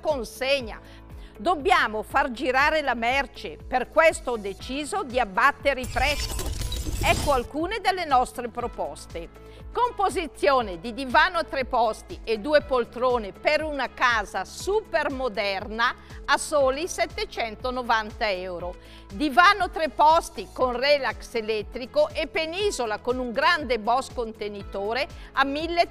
consegna. Dobbiamo far girare la merce, per questo ho deciso di abbattere i prezzi. Ecco alcune delle nostre proposte. Composizione di divano a 3 posti e 2 poltrone per una casa super moderna a soli 790 euro. Divano 3 posti con relax elettrico e penisola con un grande Bosch contenitore a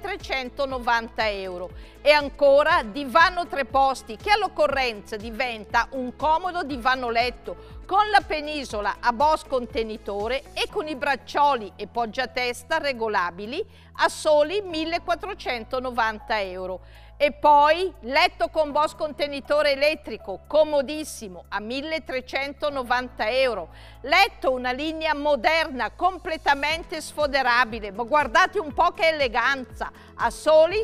1390 euro. E ancora divano 3 posti che all'occorrenza diventa un comodo divano letto con la penisola a Bosch contenitore e con i braccioli e poggiatesta regolabili a soli 1490 euro. E poi letto con Bosch contenitore elettrico, comodissimo, a 1390 euro. Letto una linea moderna, completamente sfoderabile, ma guardate un po' che eleganza, a soli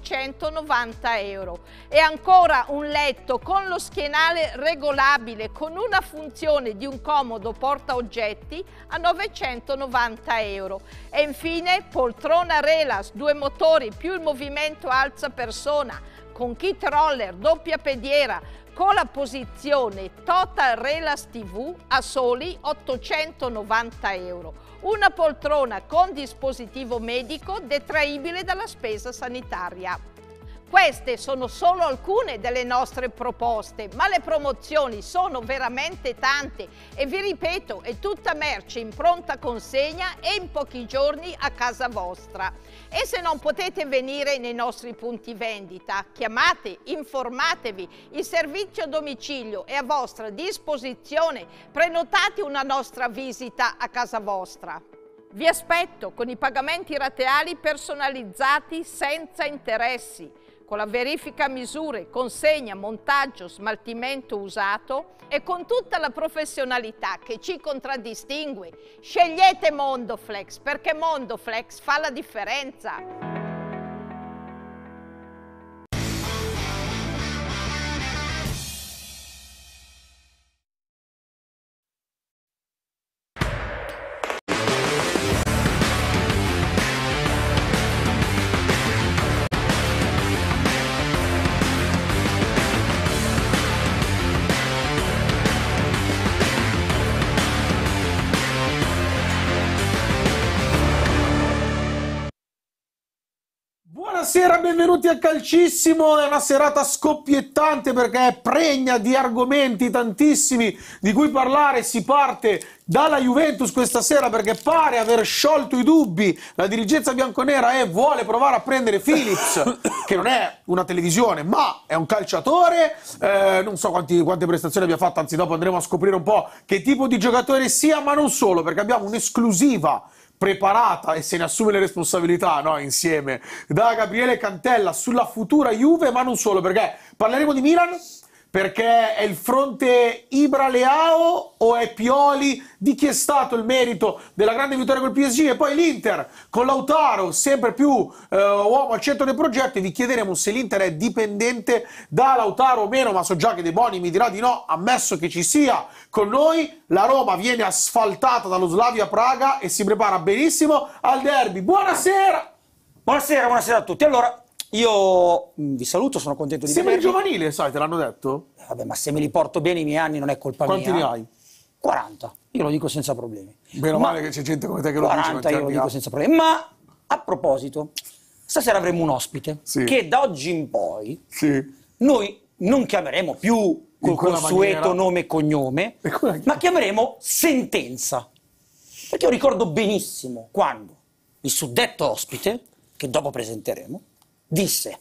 790 euro. E ancora un letto con lo schienale regolabile, con una funzione di un comodo portaoggetti a 990 euro. E infine poltrona Relax, 2 motori più il movimento alza persona, con kit roller, doppia pediera, con la posizione Total Relax TV a soli 890 euro. Una poltrona con dispositivo medico detraibile dalla spesa sanitaria. Queste sono solo alcune delle nostre proposte, ma le promozioni sono veramente tante e vi ripeto, è tutta merce in pronta consegna e in pochi giorni a casa vostra. E se non potete venire nei nostri punti vendita, chiamate, informatevi, il servizio a domicilio è a vostra disposizione, prenotate una nostra visita a casa vostra. Vi aspetto con i pagamenti rateali personalizzati senza interessi, con la verifica misure, consegna, montaggio, smaltimento usato e con tutta la professionalità che ci contraddistingue. Scegliete Mondoflex perché Mondoflex fa la differenza. Buonasera, benvenuti a Calcissimo. È una serata scoppiettante perché è pregna di argomenti tantissimi di cui parlare. Si parte dalla Juventus questa sera perché pare aver sciolto i dubbi la dirigenza bianconera e vuole provare a prendere Philips, che non è una televisione ma è un calciatore. Non so quante prestazioni abbia fatto, anzi dopo andremo a scoprire un po' che tipo di giocatore sia, ma non solo, perché abbiamo un'esclusiva preparata e se ne assume le responsabilità, no, insieme, da Gabriele Cantella sulla futura Juve, ma non solo, perché parleremo di Milan, perché è il fronte Ibra-Leao o è Pioli, di chi è stato il merito della grande vittoria col PSG, e poi l'Inter con Lautaro sempre più uomo al centro del progetto, e vi chiederemo se l'Inter è dipendente da Lautaro o meno, ma so già che De Boni mi dirà di no, ammesso che ci sia con noi. La Roma viene asfaltata dallo Slavia Praga e si prepara benissimo al derby. Buonasera! Buonasera a tutti. Allora, io vi saluto, sono contento di Sembri vedervi. giovanile, sai, te l'hanno detto? Vabbè, ma se me li porto bene i miei anni non è colpa mia. Quanti ne hai? 40, io lo dico senza problemi. Meno male che c'è gente come te che lo dice. 40 io lo dico senza problemi. Ma a proposito, stasera avremo un ospite che da oggi in poi noi non chiameremo più col consueto nome e cognome, ma chiameremo Sentenza. Perché io ricordo benissimo quando il suddetto ospite, che dopo presenteremo, disse: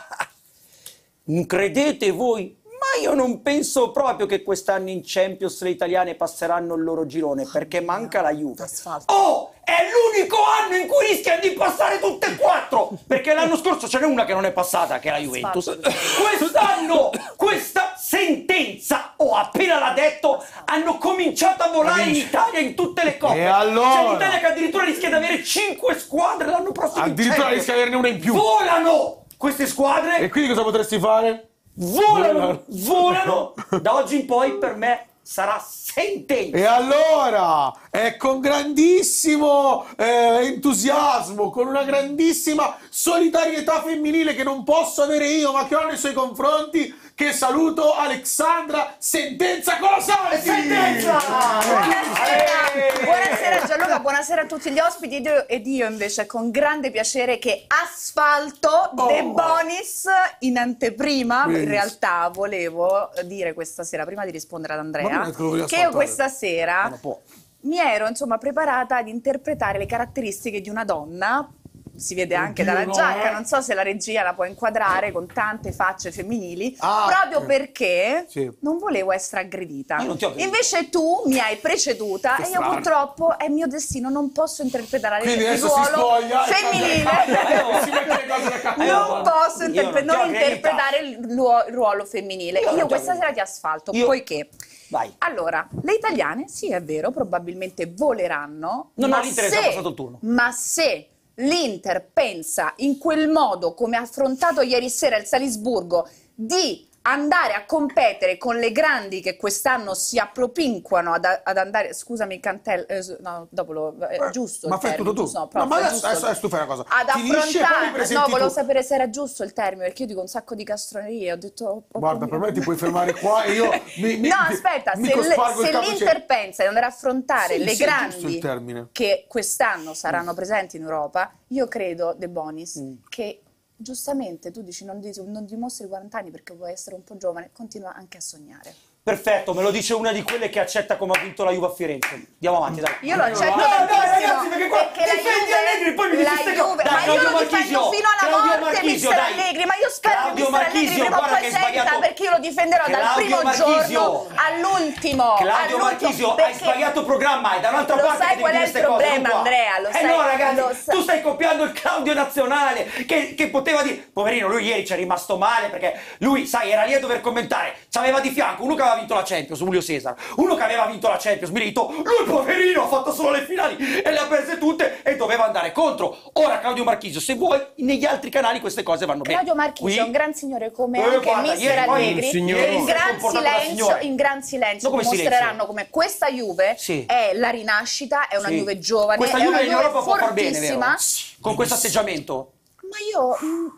credete voi? Ma io non penso proprio che quest'anno in Champions le italiane passeranno il loro girone, perché manca la Juve. Oh, è l'unico anno in cui rischiano di passare tutte e 4, perché l'anno scorso ce n'è una che non è passata, che è la Juventus. Quest'anno, questa Sentenza, appena l'ha detto, hanno cominciato a volare in Italia in tutte le coppe. E allora? C'è l'Italia che addirittura rischia di avere 5 squadre l'anno prossimo. Addirittura rischia di averne una in più. Volano queste squadre. E quindi cosa potresti fare? Volano da oggi in poi per me sarà sentenza. E allora è con grandissimo entusiasmo, con una grandissima solidarietà femminile che non posso avere io, ma che ho nei suoi confronti, che saluto Alexandra Sentenza Colasanti. Sentenza! Buonasera Gianluca, buonasera a tutti gli ospiti ed io invece con grande piacere che Asfalto De Bonis in anteprima. In realtà volevo dire questa sera, prima di rispondere ad Andrea, che io questa sera mi ero insomma preparata ad interpretare le caratteristiche di una donna. Si vede anche dalla giacca, non so se la regia la può inquadrare, con tante facce femminili, proprio perché non volevo essere aggredita. Invece tu mi hai preceduta e io purtroppo è mio destino, non posso interpretare il ruolo femminile. Non posso interpretare il ruolo femminile. Io questa sera ti asfalto, poiché... Vai. Allora, le italiane, sì è vero, probabilmente voleranno, non ha interesse, ha passato il turno. Ma se l'Inter pensa in quel modo come ha affrontato ieri sera il Salisburgo di andare a competere con le grandi che quest'anno si appropinquano ad andare, scusami Cantella, no, dopo lo giusto ma il fai termine, tutto tu. giusto, no, Ma adesso tu fai una cosa, ad finisce e poi affrontare, presenti no, volevo tu. sapere se era giusto il termine, perché io dico un sacco di castronerie, ho detto guarda, per me ti puoi fermare qua e io no, aspetta, se l'Inter pensa di andare a affrontare le grandi che quest'anno saranno presenti in Europa, io credo, De Bonis, che giustamente tu dici non dimostri 40 anni perché vuoi essere un po' giovane, continua anche a sognare. Perfetto, me lo dice una di quelle che accetta come ha vinto la Juve a Firenze. Andiamo avanti, dai. Io lo accetto ragazzi, perché qua difendi Allegri, poi mi dici queste cose. Ma io lo difendo fino alla morte, mister Allegri, ma io spero che mister Allegri prima o poi senta, perché io lo difenderò dal primo giorno all'ultimo. Claudio Marchisio, hai sbagliato programma, e da un'altra parte lo sai qual è il problema, Andrea? Lo sai, no, ragazzi, tu stai copiando il Claudio nazionale, che poteva dire, poverino, lui ieri ci è rimasto male, perché lui, sai, era lì a dover commentare, c'aveva di fianco uno che aveva vinto la Champions, Julio Cesar, uno che aveva vinto la Champions, Milito, lui poverino ha fatto solo le finali e le ha perse tutte e doveva andare contro. Ora Claudio Marchisio, se vuoi, negli altri canali queste cose vanno bene. Claudio Marchisio è un gran signore come anche mister Allegri, in gran silenzio dimostreranno come questa Juve è la rinascita, è una Juve giovane, questa è una Juve in Juve Europa può far bene, fortissima. Con questo atteggiamento. Ma io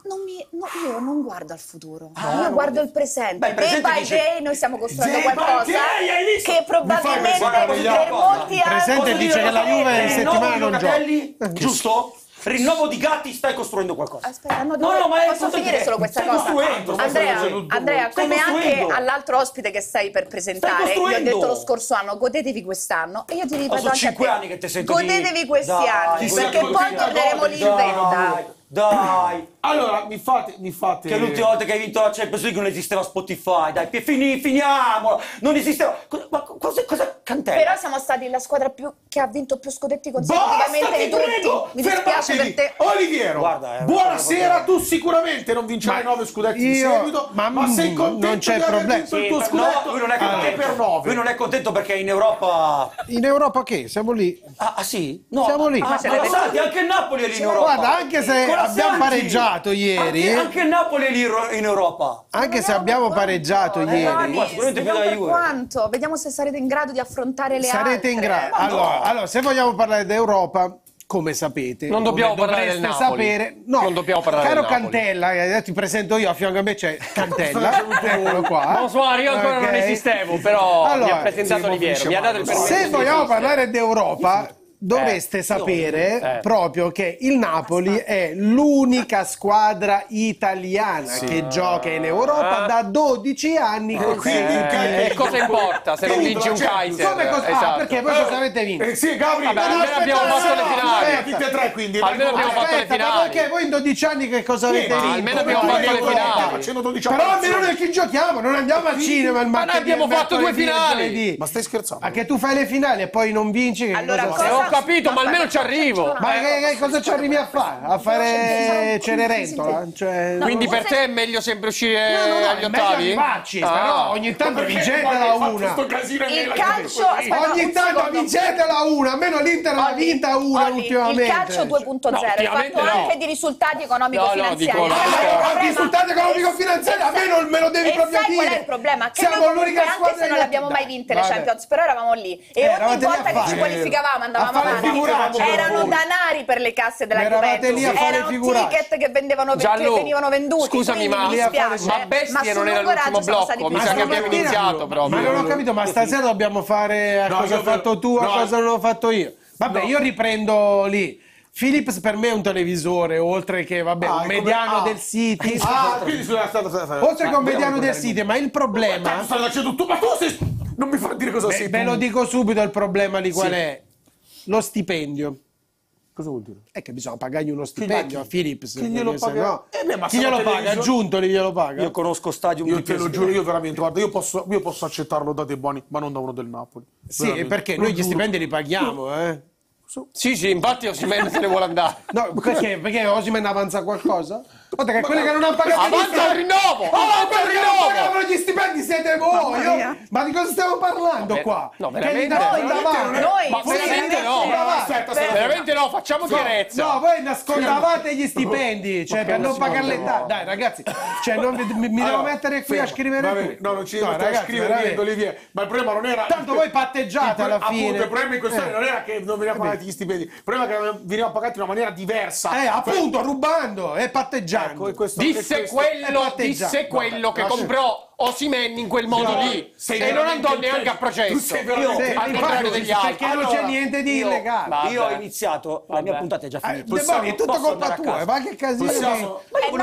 non guardo al futuro, io guardo il presente. Day by day noi stiamo costruendo qualcosa che probabilmente per molti anni... Il presente dice che la Juve in settimana non gioca. Giusto? Rinnovo di Gatti, stai costruendo qualcosa. Aspetta, ma posso finire solo questa cosa? Andrea, come anche all'altro ospite che stai per presentare, io ho detto lo scorso anno, godetevi quest'anno, e io ti ripeto anche 5 anni che ti sento godetevi questi anni, perché poi torneremo lì in vetta. Dai! Allora, mi fate... Che l'ultima volta che hai vinto la Champions League non esisteva Spotify, dai, finiamo! Non esisteva... Ma cosa Cantella? Però siamo stati la squadra che ha vinto più scudetti consecutivamente di tutti. Mi dispiace per te. Oliviero, buonasera, tu sicuramente non vincerai 9 scudetti di seguito, ma sei contento non c'è di aver problema. vinto il tuo scudetto? Lui non è contento per 9. Lui non è contento perché in Europa... In Europa che? Siamo lì. Ah sì? No. Siamo lì. Ma Santi, anche il Napoli è lì in Europa. Guarda, anche se abbiamo pareggiato ieri. Anche il Napoli è lì in Europa. Anche se abbiamo pareggiato ieri. Per quanto? Vediamo se sarete in grado di affrontare le altre. Sarete in grado. Allora, se vogliamo parlare d'Europa, come sapete, non dobbiamo parlare del Napoli. Sapere, no, non dobbiamo parlare caro del Napoli. Cantella, ti presento io, a fianco a me c'è Cantella, eccolo qua. Bonsoir, io ancora non esistevo, però mi ha presentato Oliviero, mi ha dato il permesso. Se vogliamo parlare d'Europa, dovreste sapere proprio che il Napoli è l'unica squadra italiana che gioca in Europa da 12 anni. Quindi cosa importa se non vinci un Kaiser? Come cosa? Esatto. Perché voi cosa avete vinto? Sì, Gabri, almeno abbiamo fatto le finali. Tutte e tre, quindi. Almeno abbiamo fatto le finali. Perché voi in 12 anni che cosa avete vinto? Almeno abbiamo fatto le finali. Però almeno noi che giochiamo, non andiamo al cinema il Ma noi abbiamo fatto 2 finali. Ma stai scherzando? Ma che tu fai le finali e poi non vinci? Allora, capito, ma almeno ci arrivo. Ma che cosa ci arrivi a fare? A fare Cenerentola? Cioè... Quindi per te è meglio sempre uscire agli è meglio ottavi? arrivarci, però ogni tanto vincetela una. Il calcio, aspetta, Ogni tanto vincetela una, almeno l'Inter l'ha vinta una ultimamente. Il calcio 2.0 è fatto anche di risultati economico-finanziari. Risultati economico-finanziari, a me non me lo devi proprio dire. Qual è il problema? Che siamo noi l'unica anche squadra se non le abbiamo mai vinte le Champions, però eravamo lì e ogni volta che ci qualificavamo andavamo avanti. Erano danari per le casse della Juventus, erano ticket che venivano venduti. Scusami, ma Bestie non era l'ultimo blocco, mi sa che abbiamo iniziato proprio. Ma non ho capito, ma stasera dobbiamo fare a cosa hai fatto tu, a cosa non ho fatto io. Vabbè, io riprendo lì. Philips per me è un televisore, oltre che un mediano del City. Oltre che un mediano del City, ma il problema... Ma tu non mi fa dire cosa sei. Ve lo dico subito il problema di qual è. Lo stipendio. Cosa vuol dire? È che bisogna pagargli uno stipendio a Philips. Chi glielo paga? No. Chi glielo paga? Aggiuntoli glielo paga? Io conosco Stadium. Io te lo giuro, io veramente, guarda, io posso accettarlo da De Boni, ma non da uno del Napoli. Sì, veramente. Perché noi gli stipendi li paghiamo, Sì, infatti Osimhen se ne vuole andare. No, perché? Perché Osimhen avanza qualcosa? Guarda che quelli che non hanno pagato avanza il rinnovo! Perché non pagavano gli stipendi siete voi! Ma di cosa stiamo parlando qua? No, veramente? Veramente no, facciamo chiarezza. No, voi nascondavate gli stipendi, cioè per non pagare le tasse. Dai ragazzi, cioè mi devo mettere qui a scrivere. No, non ci devo scrivere niente, Olivier. Ma il problema non era... Tanto voi patteggiate alla fine. Appunto, il problema in questione non era che non veniva pagati gli stipendi, il problema è che venivano pagati in una maniera diversa. Appunto, rubando e patteggiando. Disse quello che comprò Osimhen in quel modo lì e non andò neanche a processo, al contrario degli altri, perché non c'è niente di illegale. Io ho iniziato, la mia puntata è già finita. È tutto colpa tua, ma che casino.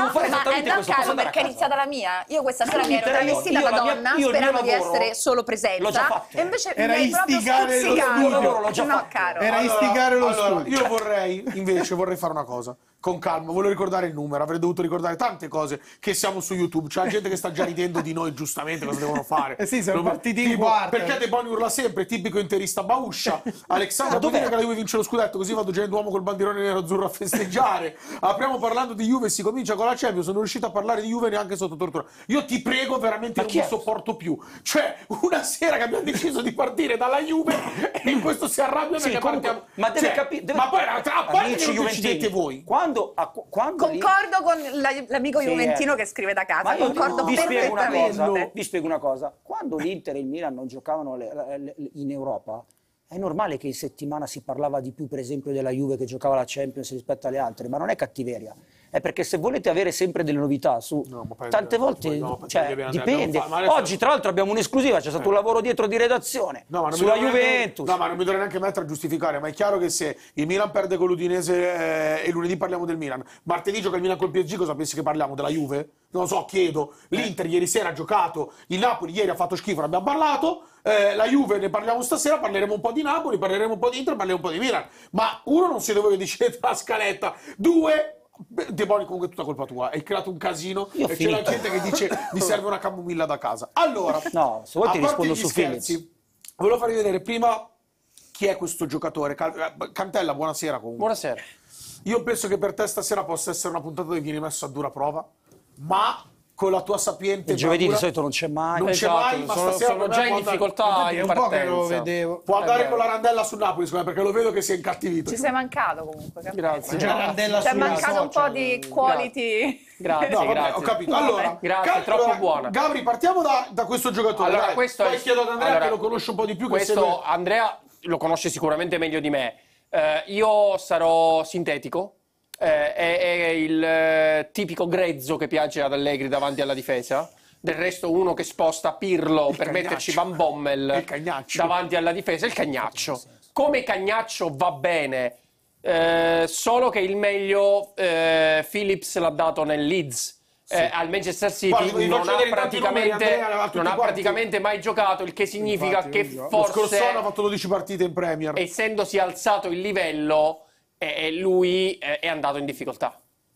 Calma, perché è iniziata la mia. Io questa sera mi ero travestita da donna sperando di essere solo presenza e invece era istigare lo studio. No, caro. Era istigare lo studio. Io vorrei fare una cosa con calma, voglio ricordare il numero, avrei dovuto ricordare tante cose, che siamo su YouTube, c'è gente che sta già ridendo di noi, giustamente, cosa devono fare. Sì, siamo partiti in quarta. Perché De Boni urla sempre, tipico interista Bauscia, Alexandra Dov'è che la Juve vince lo scudetto, così vado gente uomo col bandierone nero-azzurro a festeggiare. Apriamo parlando di Juve, si comincia con la Champions, sono riuscito a parlare di Juve neanche sotto tortura. Io ti prego, veramente non mi sopporto più. Cioè, una sera che abbiamo deciso di partire dalla Juve e in questo si arrabbiano e partiamo. Ma deve capire... Ma poi, a parte che non decidete voi. Quando concordo con l'amico juventino che scrive da casa, concordo perfettamente. Vi spiego una cosa, quando l'Inter e il Milan non giocavano in Europa, è normale che in settimana si parlava di più, per esempio, della Juve che giocava la Champions rispetto alle altre, ma non è cattiveria. È perché se volete avere sempre delle novità tante volte dipende. Oggi tra l'altro abbiamo un'esclusiva, c'è stato un lavoro dietro di redazione sulla Juventus. No, ma non mi dovrei neanche mettere a giustificare, ma è chiaro che se il Milan perde con l'Udinese e lunedì parliamo del Milan, martedì gioca il Milan col PSG, cosa pensi che parliamo? Della Juve? Non lo so, chiedo. L'Inter ieri sera ha giocato, il Napoli ieri ha fatto schifo, ne abbiamo parlato, la Juve ne parliamo stasera, parleremo un po' di Napoli, parleremo un po' di Inter, parleremo un po' di Milan. Ma uno, non siete voi che decidete la scaletta, due... De Boni, comunque è tutta colpa tua, hai creato un casino e c'è la gente che dice mi serve una camomilla da casa. Allora, no, se vuoi ti rispondo su Philips. Volevo farvi vedere prima chi è questo giocatore. Cantella, buonasera comunque. Buonasera. Io penso che per te stasera possa essere una puntata dove vieni messo a dura prova, ma con la tua sapiente... Il giovedì di solito non c'è mai. Non c'è mai, ma stasera sono già in difficoltà in un po' che lo vedevo. Può andare con la randella sul Napoli, perché lo vedo che si è incattivito. Ci sei mancato comunque. Grazie. C'è mancato un po' di quality. Grazie, grazie. Ho capito. Allora, grazie, troppo buona. Gabri, partiamo da questo giocatore. Allora, poi chiedo ad Andrea che lo conosce un po' di più. Questo Andrea lo conosce sicuramente meglio di me. Io sarò sintetico. È il tipico grezzo che piace ad Allegri davanti alla difesa. Del resto uno che sposta Pirlo per metterci Van Bommel davanti alla difesa, il cagnaccio. Come cagnaccio va bene, solo che il meglio Phillips l'ha dato nel Leeds. Al Manchester City non ha praticamente mai giocato, il che significa che forse lo scorso anno ha fatto 12 partite in Premier, essendosi alzato il livello, lui è andato in difficoltà,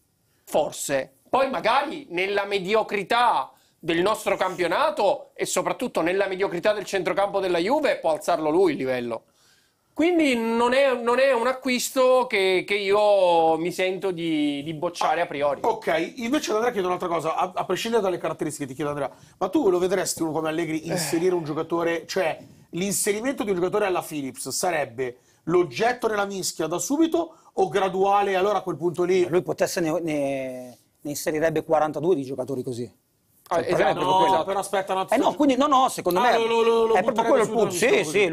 forse. Poi magari nella mediocrità del nostro campionato e soprattutto nella mediocrità del centrocampo della Juve può alzarlo lui il livello. Quindi non è un acquisto che io mi sento di bocciare a priori. Ok, invece ad Andrea chiedo un'altra cosa, a prescindere dalle caratteristiche, ti chiedo Andrea, ma tu lo vedresti uno come Allegri inserire un giocatore, cioè l'inserimento di un giocatore alla Philips sarebbe l'oggetto nella mischia da subito o graduale, allora a quel punto lì... Lui potesse ne inserirebbe 42 di giocatori così. Esatto, No, però aspetta un attimo. No, quindi no, secondo me è proprio quello il punto. Sì,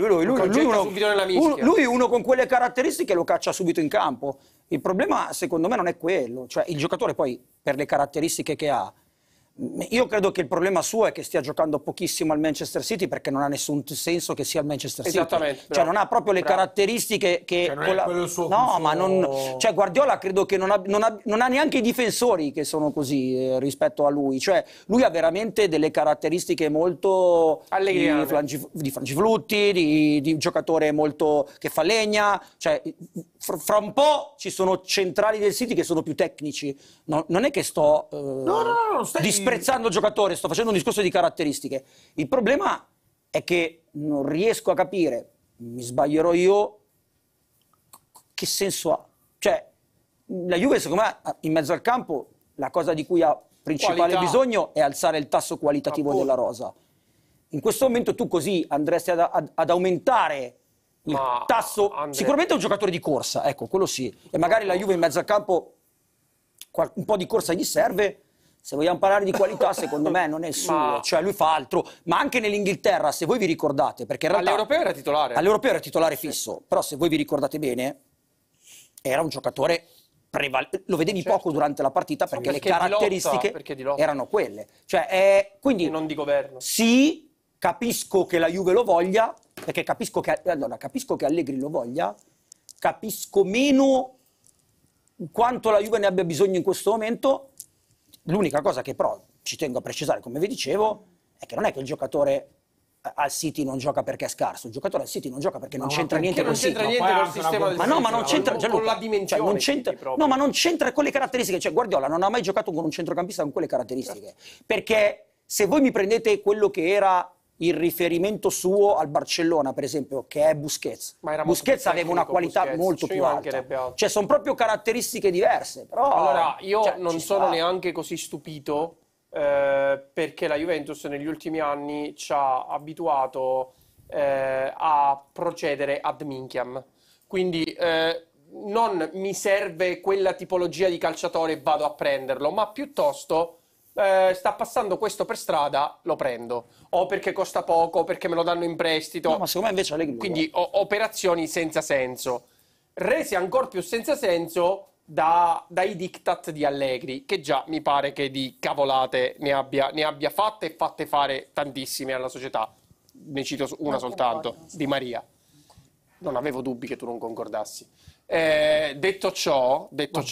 lui uno con quelle caratteristiche lo caccia subito in campo. Il problema secondo me non è quello, cioè il giocatore poi per le caratteristiche che ha. Io credo che il problema suo è che stia giocando pochissimo al Manchester City perché non ha nessun senso che sia il Manchester City. Esattamente. Cioè non ha proprio le caratteristiche che... Cioè, non è quello il suo no, gusto. ma non... Cioè Guardiola credo che non ha neanche i difensori che sono così rispetto a lui. Cioè lui ha veramente delle caratteristiche molto di frangiflutti, di giocatore molto che fa legna. Cioè fra un po' ci sono centrali del City che sono più tecnici. Non è che sto... No, disprezzando il giocatore, sto facendo un discorso di caratteristiche. Il problema è che non riesco a capire, mi sbaglierò io, che senso ha. Cioè, la Juve secondo me in mezzo al campo la cosa di cui ha principale bisogno è alzare il tasso qualitativo della rosa. In questo momento tu così andresti ad aumentare il tasso. Sicuramente è un giocatore di corsa, ecco, quello sì. E magari la Juve in mezzo al campo un po' di corsa gli serve. Se vogliamo parlare di qualità, secondo me non è il suo, cioè lui fa altro, ma anche nell'Inghilterra, se voi vi ricordate, perché in realtà all'Europeo era titolare. All'Europeo era titolare fisso, però se voi vi ricordate bene, era un giocatore lo vedevi poco durante la partita perché le caratteristiche erano quelle. Cioè, quindi non di governo. Sì, capisco che la Juve lo voglia, perché capisco che Allegri lo voglia, capisco meno quanto la Juve ne abbia bisogno in questo momento. L'unica cosa che però ci tengo a precisare, come vi dicevo, è che non è che il giocatore al City non gioca perché è scarso, il giocatore al City non gioca perché non c'entra niente col City. Non c'entra niente col sistema del City. Ma no, ma non c'entra con la dimensione. Non c'entra, no, ma non c'entra con le caratteristiche. Cioè Guardiola non ha mai giocato con un centrocampista con quelle caratteristiche. Perché se voi mi prendete quello che era il riferimento suo al Barcellona, per esempio, che è Busquets. Busquets aveva una qualità molto più alta. Cioè, sono proprio caratteristiche diverse. Però, allora, io non sono neanche così stupito perché la Juventus negli ultimi anni ci ha abituato a procedere ad minchiam. Quindi non mi serve quella tipologia di calciatore e vado a prenderlo, ma piuttosto... sta passando questo per strada, lo prendo, o perché costa poco, o perché me lo danno in prestito. No, ma secondo me invece Allegri, quindi operazioni senza senso, resi ancora più senza senso dai diktat di Allegri, che già mi pare che di cavolate ne abbia fatte e fatte fare tantissime alla società. Ne cito una soltanto, Di Maria. Non avevo dubbi che tu non concordassi. Detto ciò,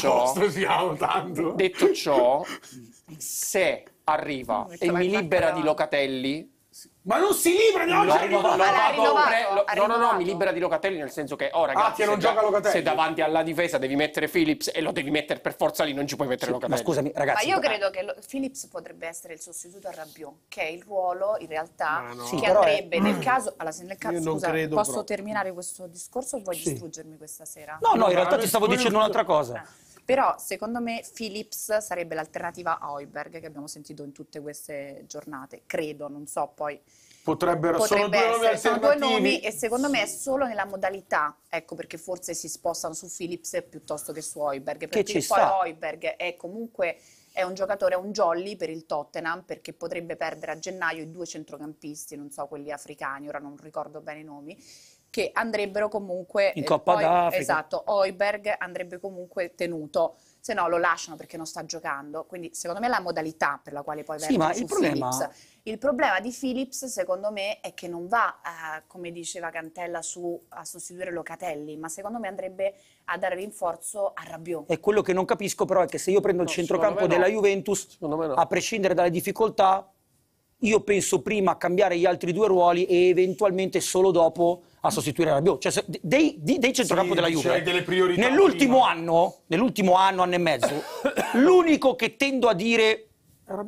se arriva e mi libera di Locatelli, ma non si libera di oggi! No, mi libera di Locatelli nel senso che, ragazzi, se davanti alla difesa devi mettere Phillips e lo devi mettere per forza lì, non ci puoi mettere Locatelli. Ma scusami, ragazzi. Ma io credo che Phillips potrebbe essere il sostituto a Rabiot, che è il ruolo, in realtà, che però andrebbe nel caso... Allora, se nel caso, scusa, posso proprio terminare questo discorso o vuoi distruggermi questa sera? No, in realtà ti stavo dicendo un'altra cosa. Però secondo me Phillips sarebbe l'alternativa a Højbjerg che abbiamo sentito in tutte queste giornate, credo, non so poi. Potrebbe essere, sono due nomi e secondo me è solo nella modalità, ecco perché forse si spostano su Phillips piuttosto che su Højbjerg, perché poi Højbjerg è comunque un giocatore, un jolly per il Tottenham, perché potrebbe perdere a gennaio i due centrocampisti, non so, quelli africani, ora non ricordo bene i nomi, che andrebbero comunque in Coppa d'Africa. Esatto, Højbjerg andrebbe comunque tenuto, se no lo lasciano perché non sta giocando, quindi secondo me è la modalità per la quale poi vertono su Phillips. Il problema di Phillips secondo me è che non va, come diceva Cantella, a sostituire Locatelli, ma secondo me andrebbe a dare rinforzo a Rabiot. E quello che non capisco però è che se io prendo il centrocampo della Juventus, a prescindere dalle difficoltà, io penso prima a cambiare gli altri due ruoli e eventualmente solo dopo a sostituire Rabiot. Cioè, dei centrocampo della Juve, nell'ultimo anno e mezzo, l'unico che tendo a dire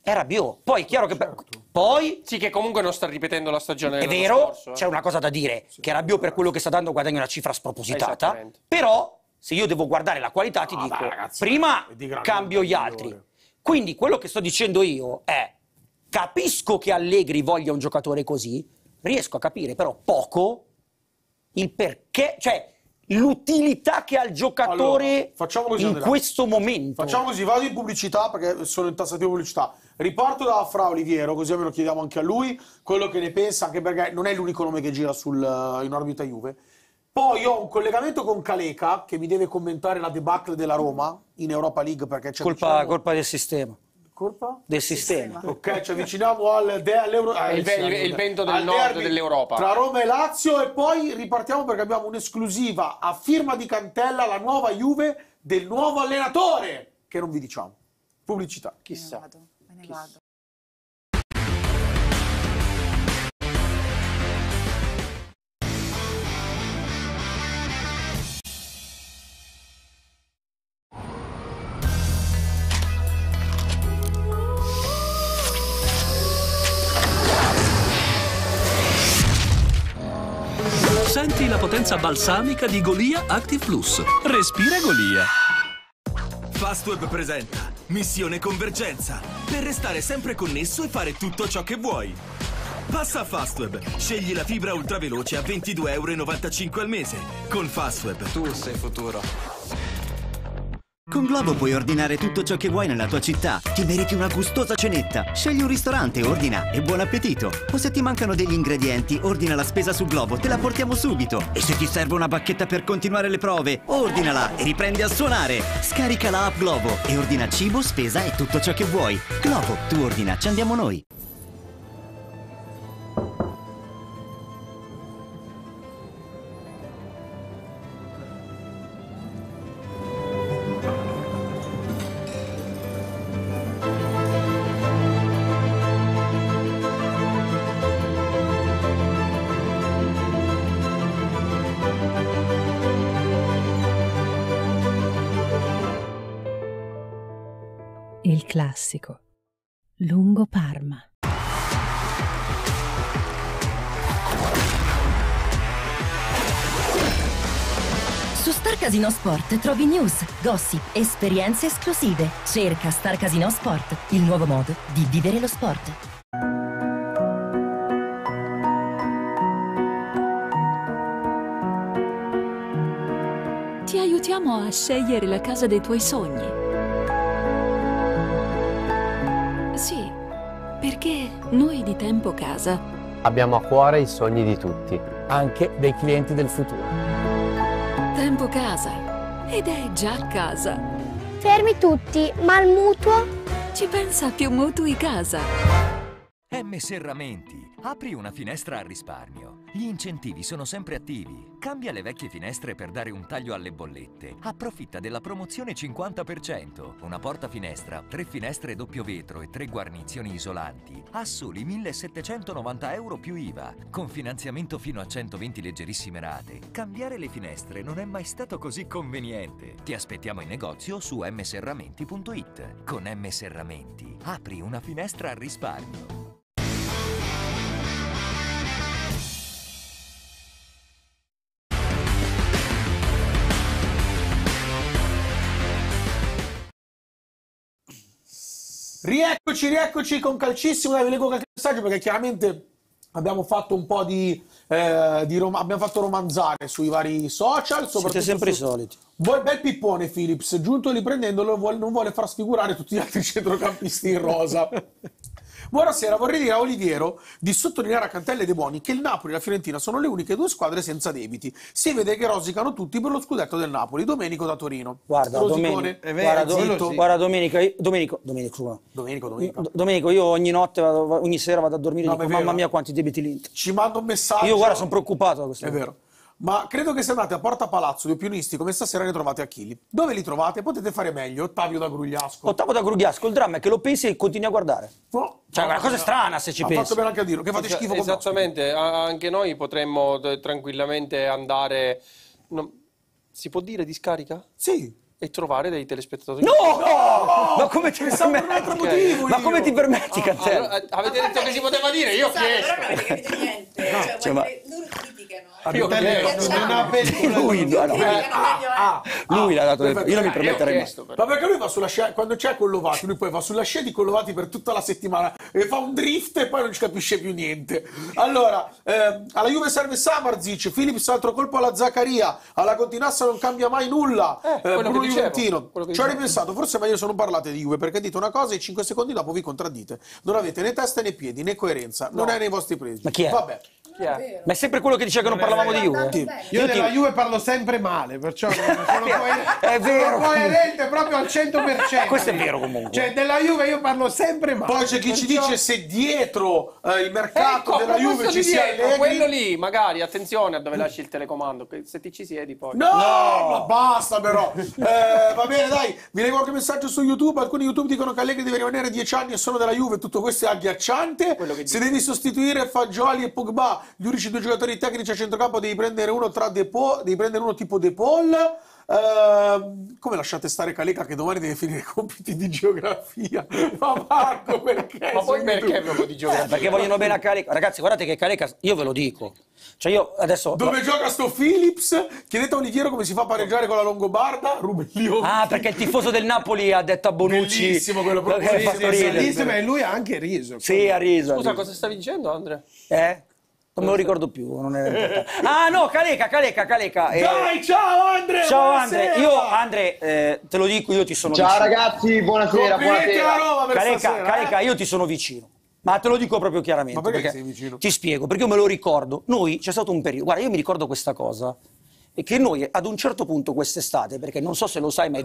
È Rabiot. Poi è chiaro che... Poi... Sì, che comunque non sta ripetendo la stagione È dell'anno vero, scorso, c'è una cosa da dire, che Rabiot per quello che sta dando guadagna una cifra spropositata, Esattamente. però se io devo guardare la qualità ti dico, ragazzi, prima di gran cambio gli migliore. altri. Quindi quello che sto dicendo io è, capisco che Allegri voglia un giocatore così, riesco a capire però poco il perché, cioè l'utilità che ha il giocatore Allora, facciamo così, in Andrea. questo momento. Facciamo così, vado in pubblicità perché sono in tassativa pubblicità. Riparto da Fra Oliviero, così almeno chiediamo anche a lui quello che ne pensa, anche perché non è l'unico nome che gira in orbita Juve. Poi ho un collegamento con Caleca che mi deve commentare la debacle della Roma in Europa League perché c'è Colpa del sistema. Colpa? Del sistema. Ok, ci avviciniamo all'Euro. il vento del nord derby dell'Europa. tra Roma e Lazio e poi ripartiamo perché abbiamo un'esclusiva a firma di Cantella, la nuova Juve del nuovo allenatore, che non vi diciamo. Pubblicità. Chissà. Me ne vado. Senti la potenza balsamica di Golia Active Plus. Respira Golia. Fastweb presenta Missione Convergenza per restare sempre connesso e fare tutto ciò che vuoi. Passa a Fastweb, scegli la fibra ultraveloce a €22,95 al mese. Con Fastweb Tu sei futuro. Con Glovo puoi ordinare tutto ciò che vuoi nella tua città. Ti meriti una gustosa cenetta. Scegli un ristorante, ordina e buon appetito. O se ti mancano degli ingredienti, ordina la spesa su Glovo, te la portiamo subito. E se ti serve una bacchetta per continuare le prove, ordinala e riprendi a suonare. Scarica la app Glovo e ordina cibo, spesa e tutto ciò che vuoi. Glovo, tu ordina, ci andiamo noi. Il classico. Lungo Parma. Su Star Casino Sport trovi news, gossip, esperienze esclusive. Cerca Star Casino Sport, il nuovo modo di vivere lo sport. Ti aiutiamo a scegliere la casa dei tuoi sogni. Sì, perché noi di Tempo Casa abbiamo a cuore i sogni di tutti, anche dei clienti del futuro. Tempo Casa, ed è già casa. Fermi tutti, ma il mutuo? Ci pensa Più Mutui Casa. M Serramenti. Apri una finestra a risparmio. Gli incentivi sono sempre attivi. Cambia le vecchie finestre per dare un taglio alle bollette. Approfitta della promozione 50%. Una porta finestra, 3 finestre doppio vetro e 3 guarnizioni isolanti. A soli €1.790 più IVA. Con finanziamento fino a 120 leggerissime rate. Cambiare le finestre non è mai stato così conveniente. Ti aspettiamo in negozio su mserramenti.it. Con M Serramenti. Apri una finestra a risparmio. Rieccoci con Calcissimo. Dai, vi leggo qualche messaggio perché chiaramente abbiamo fatto un po' abbiamo fatto romanzare sui vari social. Siete sempre i soliti. Bel pippone Philips, giunto riprendendolo, non vuole far sfigurare tutti gli altri centrocampisti in rosa. Buonasera, vorrei dire a Oliviero di sottolineare a Cantella e De Boni che il Napoli e la Fiorentina sono le uniche due squadre senza debiti. Si vede che rosicano tutti per lo scudetto del Napoli. Domenico da Torino. Guarda, Domenico, io ogni sera vado a dormire e dico, mamma mia quanti debiti l'Inter. Ci mando un messaggio. Io guarda, sono preoccupato da questo. È vero. Ma credo che se andate a Porta Palazzo di opinionisti come stasera ne trovate Achilli. Dove li trovate? Potete fare meglio. Ottavio da Grugliasco. Il dramma è che lo pensi e continui a guardare. Cioè, è una cosa strana se ci pensi. Ha fatto bene anche a dirlo, che fate schifo con Esattamente, anche noi potremmo tranquillamente andare... Si può dire discarica? Sì. E trovare dei telespettatori. No! Ma come ti permetti? Ma come ti permetti, Cantella? Avete detto che si poteva dire, io ho chiesto. Però non avete capito niente. Cioè, loro criticano. Lui l'ha dato io non mi permetterei mai. Ma perché lui va sulla scia, quando c'è Collovati, lui poi va sulla scia di Collovati per tutta la settimana e fa un drift e poi non ci capisce più niente. Allora, alla Juve serve Samardzic, Philips altro colpo alla Zaccaria, alla Continassa non cambia mai nulla. Bruno Juventino. Ci ho ripensato, forse è meglio se non parlate di Juve, perché dite una cosa e 5 secondi dopo vi contraddite. Non avete né testa né piedi, né coerenza, non è nei vostri presi. Ma chi è? Vabbè. Ma è sempre quello che diceva che non parlavamo di Juve. Io della Juve parlo sempre male, perciò sono è vero, coerente proprio al 100%. Questo è vero comunque. Cioè della Juve io parlo sempre male. Poi c'è chi ci dice se dietro il mercato della Juve ci sia Allegri. Quello lì, magari, attenzione a dove lasci il telecomando, se ti ci siedi poi. No, ma basta però. Va bene, dai, vi leggo qualche messaggio su YouTube. Alcuni YouTube dicono che Allegri deve rimanere 10 anni e sono della Juve. Tutto questo è agghiacciante. Se devi sostituire Fagioli e Pogba, gli unici due giocatori tecnici a centrocampo, devi prendere uno tipo De Paul. Come lasciate stare Caleca che domani deve finire i compiti di geografia? Ma Marco, perché? Ma poi perché proprio di geografia? Perché vogliono bene a Caleca. Ragazzi, guardate che Caleca, io ve lo dico. Cioè io adesso... Dove gioca sto Philips? Chiedete a Oliviero come si fa a pareggiare con la Longobarda. Rubellioni. Ah, perché il tifoso del Napoli ha detto a Bonucci. Bellissimo quello proprio. Bellissimo, e lui ha anche riso. Sì, ha riso. Scusa, cosa stavi dicendo, Andrea? Non me lo ricordo più, non è importante. Ah no, Caleca. Dai, ciao Andre! Ciao Andre, io Andre, te lo dico, io ti sono vicino. Ciao ragazzi, buonasera. Caleca, io ti sono vicino. Ma te lo dico proprio chiaramente. Ma perché sei vicino? Ti spiego, perché io me lo ricordo. Noi, c'è stato un periodo, guarda, io mi ricordo questa cosa, e che noi ad un certo punto quest'estate, perché non so se lo sai, ma è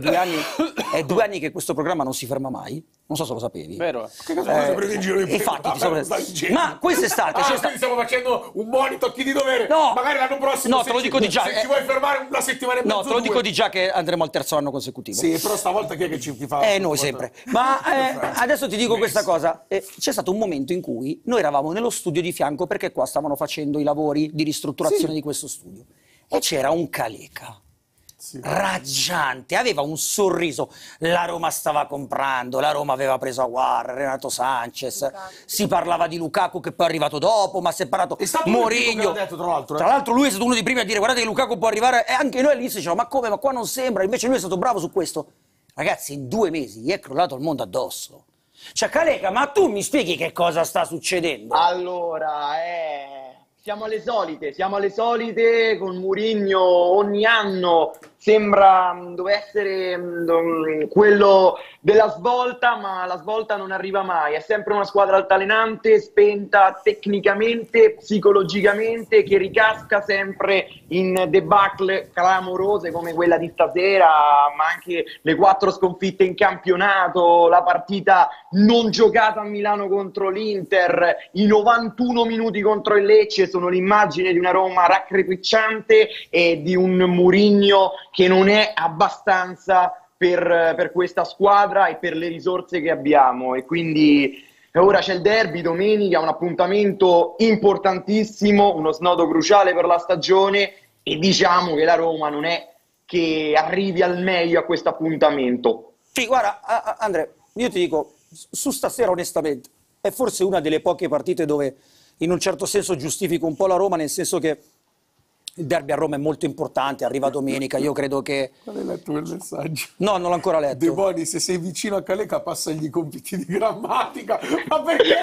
2 anni che questo programma non si ferma mai, non so se lo sapevi. Vero? Che cosa stai prendendo in giro? Infatti, ma quest'estate stiamo facendo un monito a chi di dovere. No, magari l'anno prossimo. No, te lo dico di già. Se ci vuoi fermare una settimana e mezzo. No, te lo dico di già che andremo al terzo anno consecutivo. Sì, però stavolta chi è che ci fa? Noi sempre. Ma adesso ti dico questa cosa. C'è stato un momento in cui noi eravamo nello studio di fianco perché qua stavano facendo i lavori di ristrutturazione di questo studio. E c'era un Caleca raggiante, aveva un sorriso. La Roma stava comprando, la Roma aveva preso Aouar, Renato Sanchez, si parlava di Lukaku che poi è arrivato dopo, ma si è parlato Mourinho. Tra l'altro lui è stato uno dei primi a dire guardate che Lukaku può arrivare, e anche noi all'inizio dicevamo ma come, ma qua non sembra, invece lui è stato bravo su questo. Ragazzi, in 2 mesi gli è crollato il mondo addosso. Cioè Caleca, ma tu mi spieghi che cosa sta succedendo? Allora, siamo alle solite con Mourinho ogni anno sembra dove essere quello della svolta, ma la svolta non arriva mai. È sempre una squadra altalenante, spenta tecnicamente, psicologicamente, che ricasca sempre in debacle clamorose come quella di stasera, ma anche le 4 sconfitte in campionato, la partita non giocata a Milano contro l'Inter, i 91 minuti contro il Lecce sono l'immagine di una Roma raccapricciante e di un Mourinho che non è abbastanza per questa squadra e per le risorse che abbiamo, e quindi ora c'è il derby domenica, un appuntamento importantissimo, uno snodo cruciale per la stagione, e diciamo che la Roma non è che arrivi al meglio a questo appuntamento. Sì, guarda Andrea, io ti dico, su stasera onestamente è forse una delle poche partite dove in un certo senso giustifico un po' la Roma, nel senso che il derby a Roma è molto importante, arriva domenica, io credo che... Non hai letto quel messaggio? No, non l'ho ancora letto. De Boni, se sei vicino a Caleca passagli i compiti di grammatica, ma perché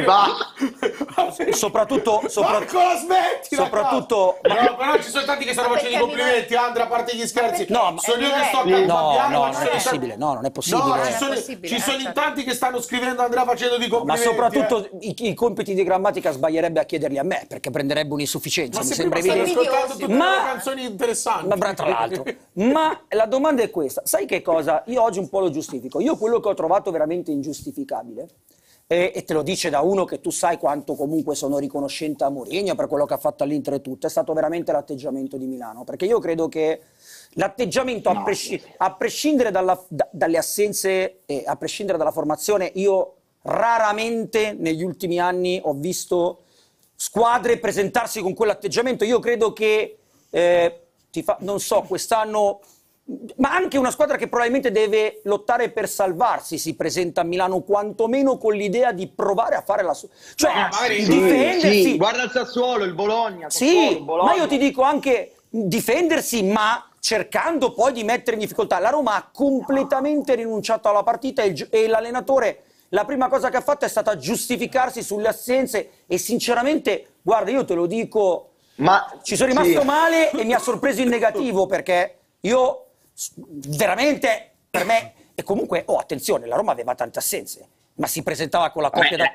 anche? Soprattutto... Marco, la smetti! Soprattutto... No, però ci sono tanti che stanno facendo i complimenti, Andrea, a parte gli scherzi. No, sono io che sto accalmando. No, non è possibile, no, non è possibile. No, ci sono in tanti che stanno scrivendo Andrea facendo di complimenti. Ma soprattutto i compiti di grammatica sbaglierebbe a chiederli a me, perché prenderebbe un'insufficienza, mi sembra evidente. Tutte le canzoni interessanti. Ma tra l'altro, ma la domanda è questa, sai che cosa? Io oggi un po' lo giustifico. Io quello che ho trovato veramente ingiustificabile, e te lo dice da uno che tu sai quanto comunque sono riconoscente a Mourinho per quello che ha fatto all'Inter e tutto, è stato veramente l'atteggiamento di Milano, perché io credo che l'atteggiamento, a prescindere dalle assenze e a prescindere dalla formazione, io raramente negli ultimi anni ho visto squadre presentarsi con quell'atteggiamento. Io credo che non so, quest'anno ma anche una squadra che probabilmente deve lottare per salvarsi si presenta a Milano quantomeno con l'idea di provare a fare la sua, cioè difendersi. Sì, guarda il Sassuolo, il Bologna. Sì, il Bologna. ma io ti dico anche difendersi, ma cercando poi di mettere in difficoltà. La Roma ha completamente rinunciato alla partita e l'allenatore, la prima cosa che ha fatto è stata giustificarsi sulle assenze e sinceramente, guarda, io te lo dico, ma ci sono rimasto male e mi ha sorpreso in negativo, perché io veramente, per me, e comunque, attenzione, la Roma aveva tante assenze, ma si presentava con la coppia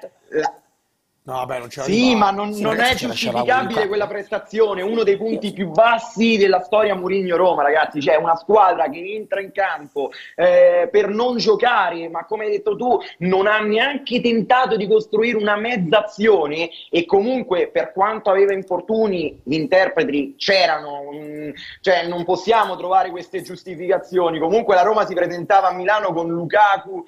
No, vabbè, non c'era sì, ma non è giustificabile quella prestazione, uno dei punti più bassi della storia Mourinho-Roma, ragazzi. Cioè, una squadra che entra in campo per non giocare, ma come hai detto tu, non ha neanche tentato di costruire una mezza azione, e comunque, per quanto aveva infortuni, gli interpreti c'erano, cioè non possiamo trovare queste giustificazioni. Comunque la Roma si presentava a Milano con Lukaku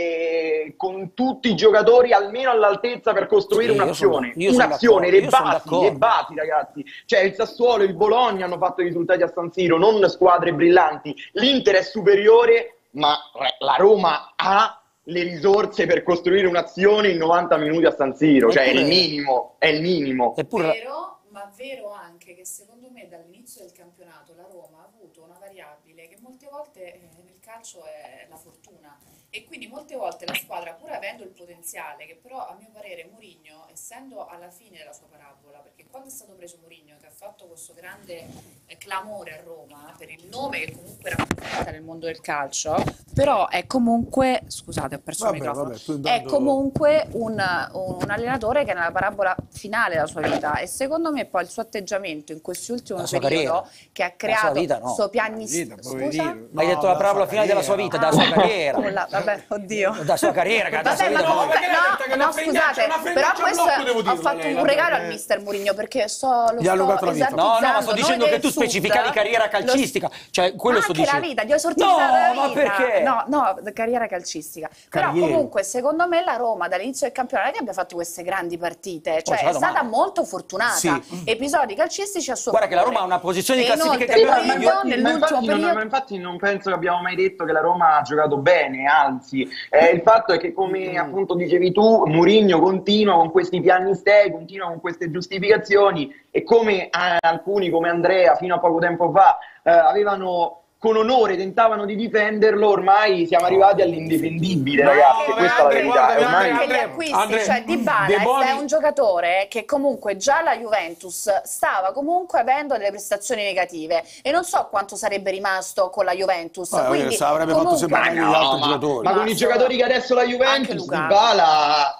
e con tutti i giocatori almeno all'altezza per costruire un'azione, le basi, ragazzi. Cioè, il Sassuolo e il Bologna hanno fatto i risultati a San Siro, non squadre brillanti. L'Inter è superiore, ma la Roma ha le risorse per costruire un'azione in 90 minuti a San Siro. Cioè, è il minimo, è il minimo. Vero, ma vero anche che secondo me dall'inizio del campionato la Roma ha avuto una variabile che molte volte nel calcio è la fortuna. E quindi molte volte la squadra, pur avendo il potenziale, che però a mio parere Mourinho, essendo alla fine della sua parabola, perché quando è stato preso Mourinho, che ha fatto questo grande clamore a Roma, per il nome che comunque rappresenta nel mondo del calcio, però è comunque, scusate ho perso il microfono, è comunque un allenatore che è nella parabola finale della sua vita, e secondo me poi il suo atteggiamento in quest'ultimo periodo, che ha creato questo piagnisteo, scusa? Hai detto la parabola finale della sua vita, della sua carriera. Vabbè, oddio. Da sua carriera, vabbè, ma comunque, no, scusate, però questo ho fatto un regalo al mister Mourinho, perché lo sto esortizzando. No, ma sto dicendo che tu specificavi carriera calcistica, cioè quello sto dicendo. Anche la vita, gli ho esortizzato la vita. Ma perché? No, carriera calcistica. Però comunque, secondo me la Roma dall'inizio del campionato non è che abbia fatto queste grandi partite, cioè è stata molto fortunata. Episodi calcistici a suo favore. Guarda che la Roma ha una posizione di classifica che ma infatti non penso che abbiamo mai detto che la Roma ha giocato bene, anzi il fatto è che, come appunto dicevi tu, Mourinho continua con questi piagnistei, continua con queste giustificazioni, e come alcuni come Andrea fino a poco tempo fa avevano con onore tentavano di difenderlo, ormai siamo arrivati all'indifendibile, ragazzi. Questa è la verità. Ormai gli acquisti, cioè Dybala è un giocatore che comunque già la Juventus stava comunque avendo delle prestazioni negative, e non so quanto sarebbe rimasto con la Juventus. Quindi avrebbe fatto sembrare gli altri giocatori. Ma con i giocatori che adesso la Juventus, Dybala...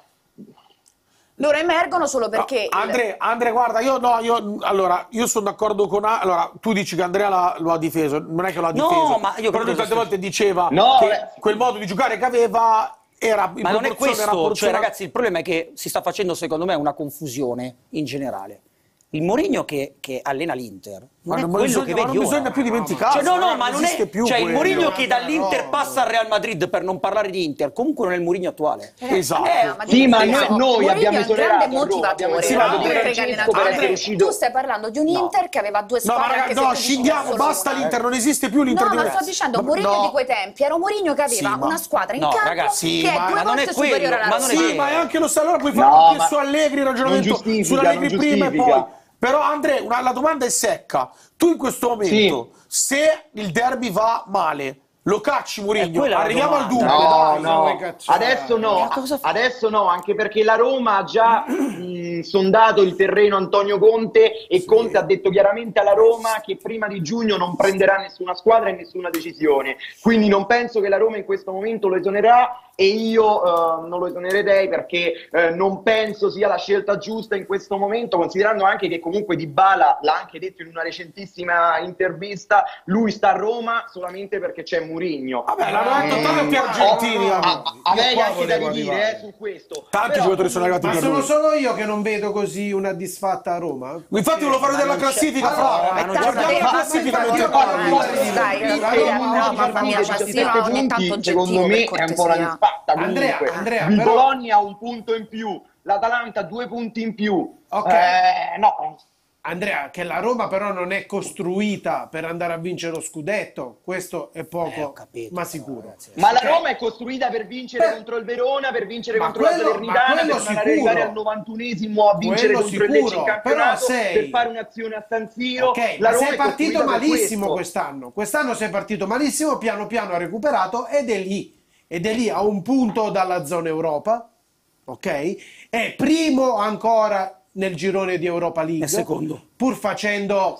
Loro emergono solo perché... Andrea, guarda, io sono d'accordo con... Allora, tu dici che Andrea lo ha difeso, non è che lo ha difeso. Ma io però lui tante volte diceva che quel modo di giocare che aveva era... Ma non è questo, cioè ragazzi, il problema è che si sta facendo secondo me una confusione in generale. Il Mourinho che allena l'Inter non è quello che vedi ora. Non bisogna più dimenticare. Cioè, ma non è più. Cioè, il Mourinho che dall'Inter passa al Real Madrid, per non parlare di Inter, comunque non è il Mourinho attuale. Esatto. Sì, ma noi abbiamo esonerato. Tu stai parlando di un Inter che aveva due squadre. No, scendiamo, basta l'Inter, non esiste più l'Inter. No, ma sto dicendo Mourinho di quei tempi era un Mourinho che aveva una squadra in campo che è due volte superiore alla Roma. Sì, ma è anche lo stesso. Allora puoi fare anche su Allegri il ragionamento su Allegri prima e poi. Però Andrea, la domanda è secca. Tu in questo momento, se il derby va male, lo cacci Mourinho? Arriviamo al dunque. No. Adesso no, anche perché la Roma ha già sondato il terreno Antonio Conte, e Conte ha detto chiaramente alla Roma che prima di giugno non prenderà nessuna squadra e nessuna decisione. Quindi non penso che la Roma in questo momento lo esonerà, e io non lo esonererei, perché non penso sia la scelta giusta in questo momento, considerando anche che comunque Dybala l'ha anche detto in una recentissima intervista, lui sta a Roma solamente perché c'è Mourinho. Vabbè, l'hanno detto tanti argentini. Avrei anche da ridire su questo. Tanti giocatori sono arrivati per lui. Ma sono solo io che non vedo così una disfatta a Roma? Infatti volevo fare della classifica, guardiamo la classifica mentre parlo. Mamma mia, ogni tanto secondo me è un po' una disfatta. Andrea, il Bologna ha un punto in più, l'Atalanta 2 punti in più. Ok. No. Andrea, che la Roma però non è costruita per andare a vincere lo scudetto, questo è poco, ma sicuro. Ma la Roma è costruita per vincere contro il Verona, per vincere contro la Salernitana, per andare arrivare al 91esimo a vincere contro il Lecce in campionato, per fare un'azione a San Siro. Ok, ma sei partito malissimo quest'anno. Quest'anno sei partito malissimo, piano piano ha recuperato ed è lì a un punto dalla zona Europa, ok? È primo ancora nel girone di Europa League, secondo. pur facendo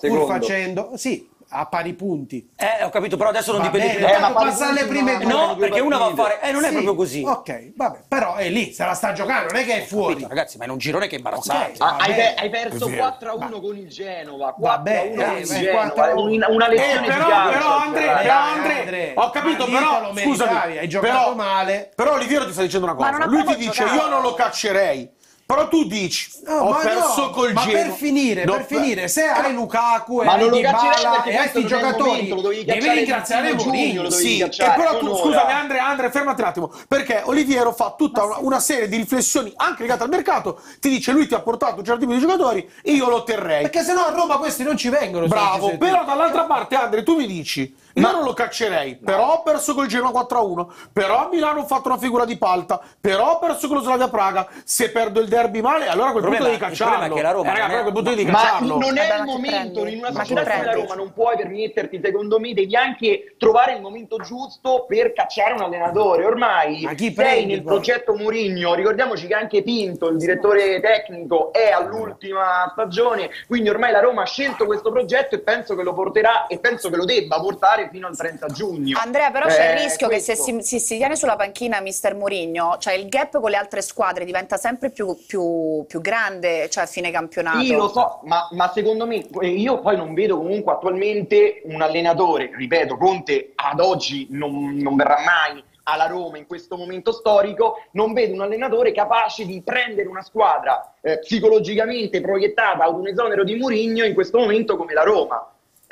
sì, a pari punti. Ho capito, però adesso non dipende più. Ma passa alle prime due. No, perché una va a fare. Non è proprio così. Ok, vabbè, però è lì, se la sta giocando, non è che è fuori. Capito, ragazzi, ma è un girone che è imbarazzante. Hai perso 4-1 con il Genova. 4-1 con il Genova. Una lezione di calcio. Però Andre, ho capito, però scusami, hai giocato male. Però Oliviero ti sta dicendo una cosa. Lui ti dice io non lo caccerei. Però tu dici, ho perso col Genoa. Ma per finire, se hai Lukaku e hai Dybala e hai questi giocatori, devi ringraziare Mourinho. Sì, però tu, scusami Andre, fermati un attimo, perché Oliviero fa tutta una serie di riflessioni anche legate al mercato, ti dice lui ti ha portato un certo tipo di giocatori, io lo terrei. Perché sennò a Roma questi non ci vengono. Bravo, però dall'altra parte Andre, tu mi dici, io non lo caccerei, però ho perso col Genoa 4-1, però a Milano ho fatto una figura di palta, però ho perso con lo Slavia Praga, se perdo il derby male, allora a quel punto devi cacciarlo. Il problema è che la Roma quel punto devi cacciarlo. Non è il momento, in una società come la Roma non puoi permetterti, secondo me, devi anche trovare il momento giusto per cacciare un allenatore. Ormai sei nel progetto Mourinho, ricordiamoci che anche Pinto, il direttore tecnico, è all'ultima stagione, quindi ormai la Roma ha scelto questo progetto e penso che lo porterà e penso che lo debba portare fino al 30 giugno. Andrea, però c'è il rischio che se si tiene sulla panchina mister Mourinho, cioè il gap con le altre squadre diventa sempre più grande, cioè a fine campionato. Sì, lo so, ma secondo me, io poi non vedo comunque attualmente un allenatore, ripeto, Conte ad oggi non verrà mai alla Roma in questo momento storico, non vedo un allenatore capace di prendere una squadra psicologicamente proiettata ad un esonero di Mourinho in questo momento come la Roma.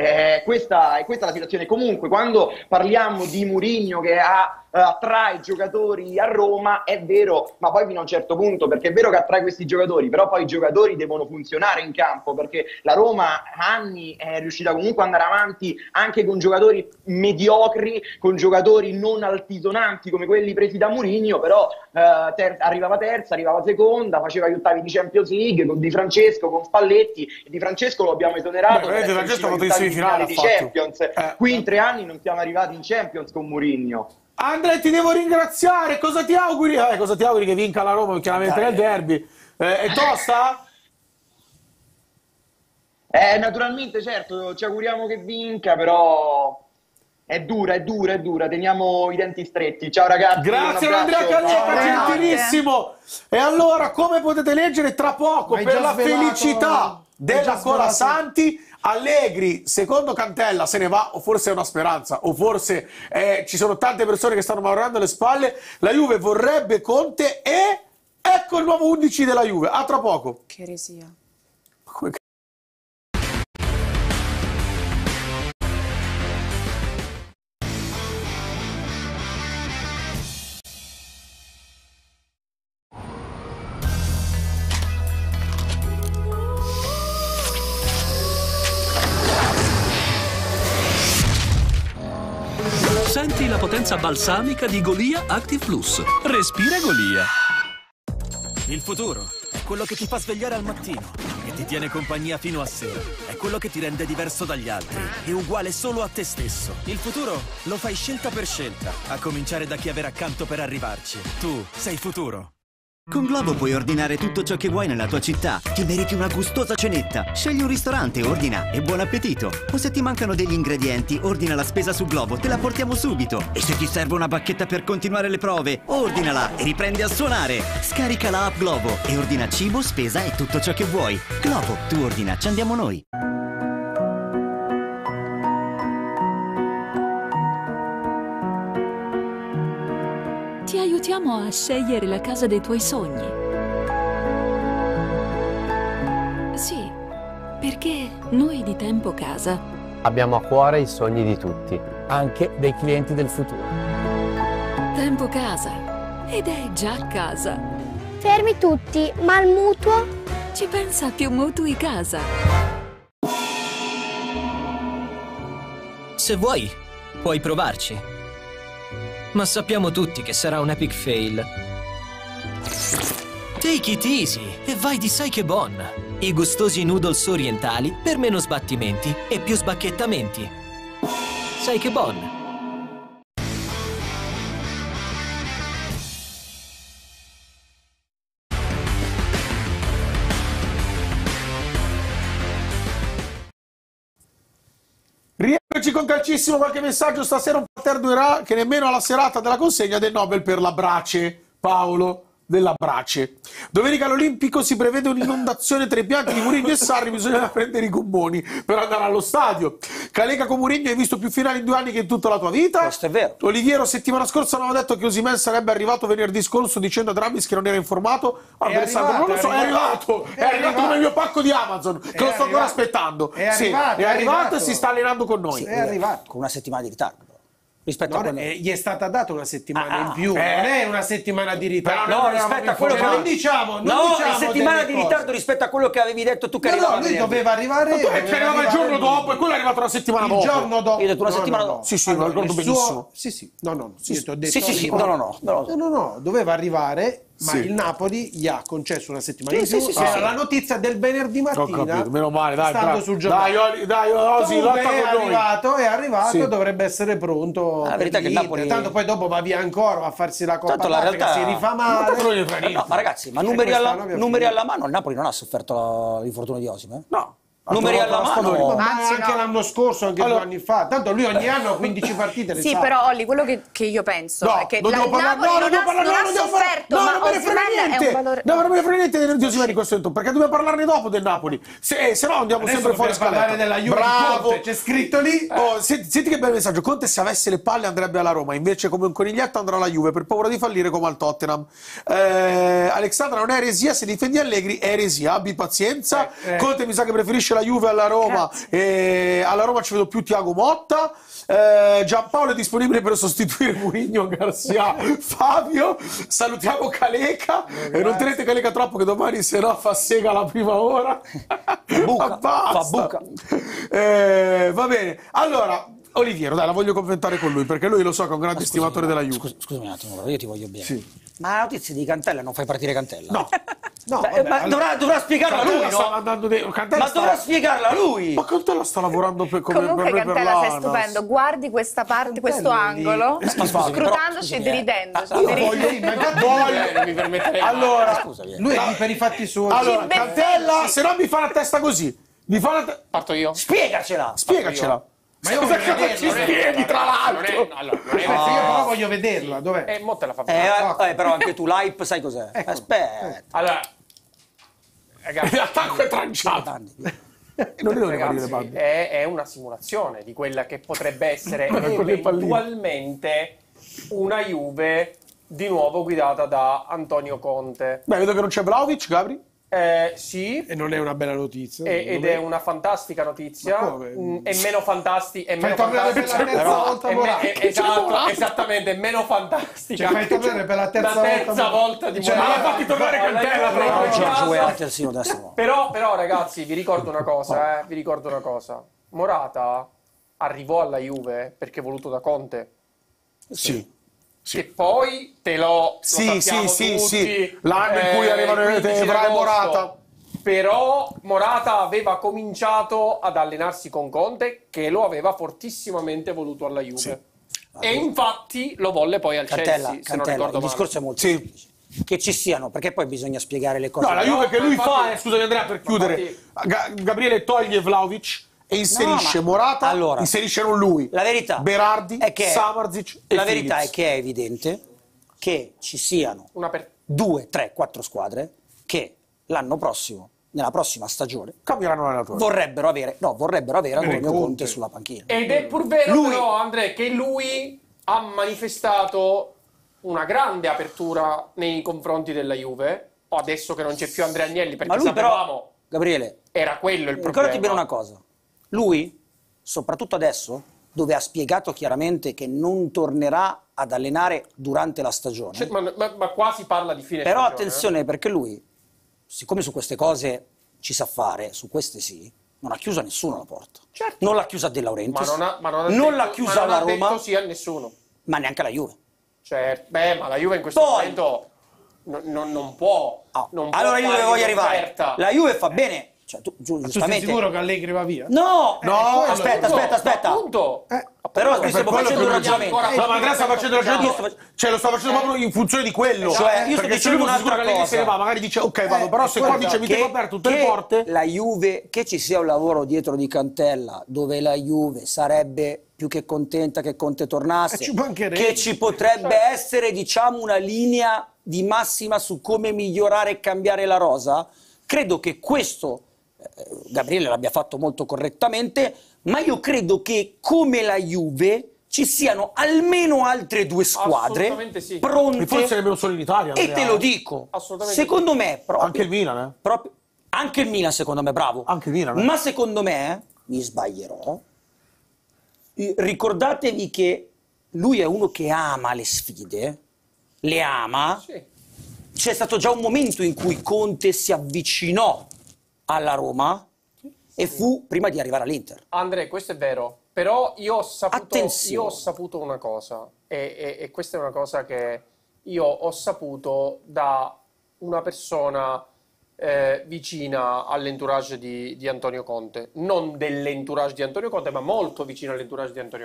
Questa è la situazione. Comunque, quando parliamo di Mourinho che attrae giocatori a Roma, è vero, ma poi fino a un certo punto, perché è vero che attrae questi giocatori, però poi i giocatori devono funzionare in campo, perché la Roma anni è riuscita comunque ad andare avanti anche con giocatori mediocri, con giocatori non altisonanti come quelli presi da Mourinho, però arrivava terza, arrivava seconda, faceva gli ottavi di Champions League con Di Francesco, con Spalletti, e Di Francesco lo abbiamo esonerato. Di Francesco ha fatto in semifinale di Champions. Qui in 3 anni non siamo arrivati in Champions con Mourinho. Andrea, ti devo ringraziare. Cosa ti auguri? Cosa ti auguri che vinca la Roma chiaramente nel derby? È tosta? Naturalmente, certo, ci auguriamo che vinca, però è dura. Teniamo i denti stretti. Ciao ragazzi. Grazie Andrea Calliero, gentilissimo. E allora, come potete leggere tra poco, per la felicità della Colasanti, Allegri, secondo Cantella, se ne va, o forse è una speranza, o forse ci sono tante persone che stanno maurando le spalle. La Juve vorrebbe Conte e ecco il nuovo 11 della Juve. A tra poco. Che eresia. Senti la potenza balsamica di Golia Active Plus. Respira Golia. Il futuro è quello che ti fa svegliare al mattino, che ti tiene compagnia fino a sera. È quello che ti rende diverso dagli altri e uguale solo a te stesso. Il futuro lo fai scelta per scelta, a cominciare da chi avere accanto per arrivarci. Tu sei futuro. Con Globo puoi ordinare tutto ciò che vuoi nella tua città. Ti meriti una gustosa cenetta. Scegli un ristorante, ordina e buon appetito. O se ti mancano degli ingredienti, ordina la spesa su Globo, te la portiamo subito. E se ti serve una bacchetta per continuare le prove, ordinala e riprendi a suonare. Scarica la app Globo e ordina cibo, spesa e tutto ciò che vuoi. Globo, tu ordina, ci andiamo noi. Ti aiutiamo a scegliere la casa dei tuoi sogni. Sì, perché noi di Tempo Casa abbiamo a cuore i sogni di tutti, anche dei clienti del futuro. Tempo Casa. Ed è già casa. Fermi tutti, ma al mutuo? Ci pensa Più Mutui Casa. Se vuoi, puoi provarci. Ma sappiamo tutti che sarà un epic fail. Take it easy e vai di Saikebon. I gustosi noodles orientali per meno sbattimenti e più sbacchettamenti. Saikebon. Rieccoci con Calcissimo, qualche messaggio. Stasera un perderà che nemmeno alla serata della consegna del Nobel per la Brace, Paolo della Brace. Domenica all'Olimpico si prevede un'inondazione tra i pianti di Mourinho e Sarri, bisogna prendere i gommoni per andare allo stadio. Caleca con Mourinho, hai visto più finali in 2 anni che in tutta la tua vita? Questo è vero. Oliviero, settimana scorsa avevamo detto che Osimhen sarebbe arrivato venerdì scorso dicendo a Dramis che non era informato. Allora, Alessandro, non lo so, è arrivato come il mio pacco di Amazon, che lo sto ancora aspettando. È arrivato e si sta allenando con noi. È arrivato con una settimana di ritardo. Rispetto a quello... gli è stata data una settimana in più, non è una settimana di ritardo. No, rispetto a quello che non diciamo una settimana di ritardo rispetto a quello che avevi detto tu che arrivava. No, lui doveva arrivare. Perché arrivava il giorno dopo e quello è arrivato una settimana dopo. Il giorno dopo. Io ho detto una settimana dopo. Sì, lo ricordo benissimo. Sì. No. Io ti ho detto. Sì. No. Doveva arrivare. Ma il Napoli gli ha concesso una settimana in più. Era la notizia del venerdì mattina. Ho capito, meno male, dai, stando sul giornale. Dai, Osi, lotta con noi. È arrivato, dovrebbe essere pronto. La verità è che il Napoli... Tanto poi dopo va via ancora, va a farsi la Coppa la realtà... si rifà male. No, ma ragazzi, ma numeri alla mano, il Napoli non ha sofferto l'infortunio di Osimhen? No. Numeri alla mano, ma anche l'anno scorso, anche 2 anni fa. Tanto lui ogni anno ha 15 partite. Sì, però Olli, quello che io penso è che il Napoli non ha sofferto, ma Osimhen è un valore. No, non me ne frega niente di Osimhen in questo momento, perché dobbiamo parlarne dopo del Napoli. Se no andiamo sempre fuori scaletta. Parlare della Juve. Bravo, c'è scritto lì. Senti che bel messaggio. Conte se avesse le palle andrebbe alla Roma, invece come un coniglietto andrà alla Juve per paura di fallire come al Tottenham. Alexandra, non è eresia, se difendi Allegri è eresia, abbi pazienza. Conte mi sa che preferisce la Juve alla Roma. Alla Roma ci vedo più Thiago Motta. Giampaolo è disponibile per sostituire Mourinho, Garcia, Fabio. Salutiamo Caleca e non tenete Caleca troppo che domani se no fa sega alla prima ora. Fa buca. Va bene, allora Oliviero, dai, la voglio commentare con lui perché lui lo so che è un grande stimatore della Juve. Scusami un attimo, io ti voglio bene. Sì. Ma la notizia di Cantella non fai partire Cantella? No. Ma dovrà spiegarla lui, no? Ma dovrà spiegarla lui! Ma Cantella sta lavorando per Comunque per Cantella sei stupendo, guardi questa parte, questo angolo, scrutandoci e deridendoci. Mi permetterei. Allora, lui è per i fatti suoi. Allora, Cantella, se no mi fa la testa così. Parto io? Spiegacela! Ma io voglio vederla. Ci spieghi, tra l'altro. Io però voglio vederla. Dov'è? Mo te la fa però anche tu, l'hype, sai cos'è? Aspetta. Allora, ragazzi, l'attacco è tranciato. Ragazzi, è una simulazione di quella che potrebbe essere eventualmente una Juve di nuovo guidata da Antonio Conte. Beh, vedo che non c'è Vlahovic, Gabri. Sì. E non è una bella notizia. Ed è una fantastica notizia. È meno fantastica. Esattamente, è meno fantastica. Fai tornare per la terza volta di Morata. Ma l'ha fatti tornare Cantella. Però, ragazzi, vi ricordo una cosa. Morata arrivò alla Juve perché voluto da Conte. Sì. Che poi lo sì, tutti, l'anno in cui arrivano Evra e Morata. Però Morata aveva cominciato ad allenarsi con Conte, che lo aveva fortissimamente voluto alla Juve. Sì. E infatti lo volle poi al Chelsea, se non ricordo male. Il discorso è molto semplice. Che ci siano, perché poi bisogna spiegare le cose. No, la Juve che lui fa, scusami Andrea, per chiudere, Gabriele toglie Vlahovic e inserisce Morata, inserisce non lui, la verità Berardi, è che Samardzic e la verità è che è evidente che ci siano 2, 3, 4 squadre che l'anno prossimo, nella prossima stagione, cambieranno l'allenatore. Vorrebbero avere Antonio Conte sulla panchina. Ed è pur vero però, Andrea, che lui ha manifestato una grande apertura nei confronti della Juve, adesso che non c'è più Andrea Agnelli, perché lui sapevamo, però, Gabriele, era quello il problema. Ricordati bene una cosa. Lui, soprattutto adesso, dove ha spiegato chiaramente che non tornerà ad allenare durante la stagione. Cioè, ma qua si parla di fine però stagione. Attenzione, perché lui, siccome su queste cose ci sa fare, su queste sì, non ha chiuso a nessuno la porta. Certo. Non l'ha chiusa De Laurentiis, non l'ha chiusa alla Roma, detto sì a nessuno. ma neanche la Juve. Certo, ma la Juve in questo momento non può. Non può allora io dove voglio arrivare? offerta. La Juve fa bene. Cioè, tu giustamente. Tu sei sicuro che Allegri va via? No, aspetta. Appunto. Però qui stiamo facendo un ragionamento. No, ma Andrea sta facendo il ragionamento. Cioè, lo sta facendo proprio in funzione di quello. Cioè, io sto perché se dicendo lui fosse sicuro un'altra che Allegri se ne cosa. va, magari dice ok, vado. Però se qua dice mi tengo aperto tutte le porte. La Juve, che ci sia un lavoro dietro di Cantella, dove la Juve sarebbe più che contenta che Conte tornasse, che ci potrebbe essere, diciamo, una linea di massima su come migliorare e cambiare la rosa, credo che questo Gabriele l'abbia fatto molto correttamente, ma io credo che come la Juve ci siano almeno altre due squadre pronte, E forse nemmeno solo in Italia. e te lo dico, secondo me proprio, Anche il Milan, anche il Milan secondo me, bravo, Anche il Milan, ma secondo me, mi sbaglierò, ricordatevi che lui è uno che ama le sfide, le ama. C'è stato già un momento in cui Conte si avvicinò alla Roma e fu prima di arrivare all'Inter. Andrea, questo è vero, però io ho saputo una cosa, e questa è una cosa che io ho saputo da una persona vicina all'entourage di Antonio Conte, non dell'entourage di Antonio Conte, ma molto vicino all'entourage di Antonio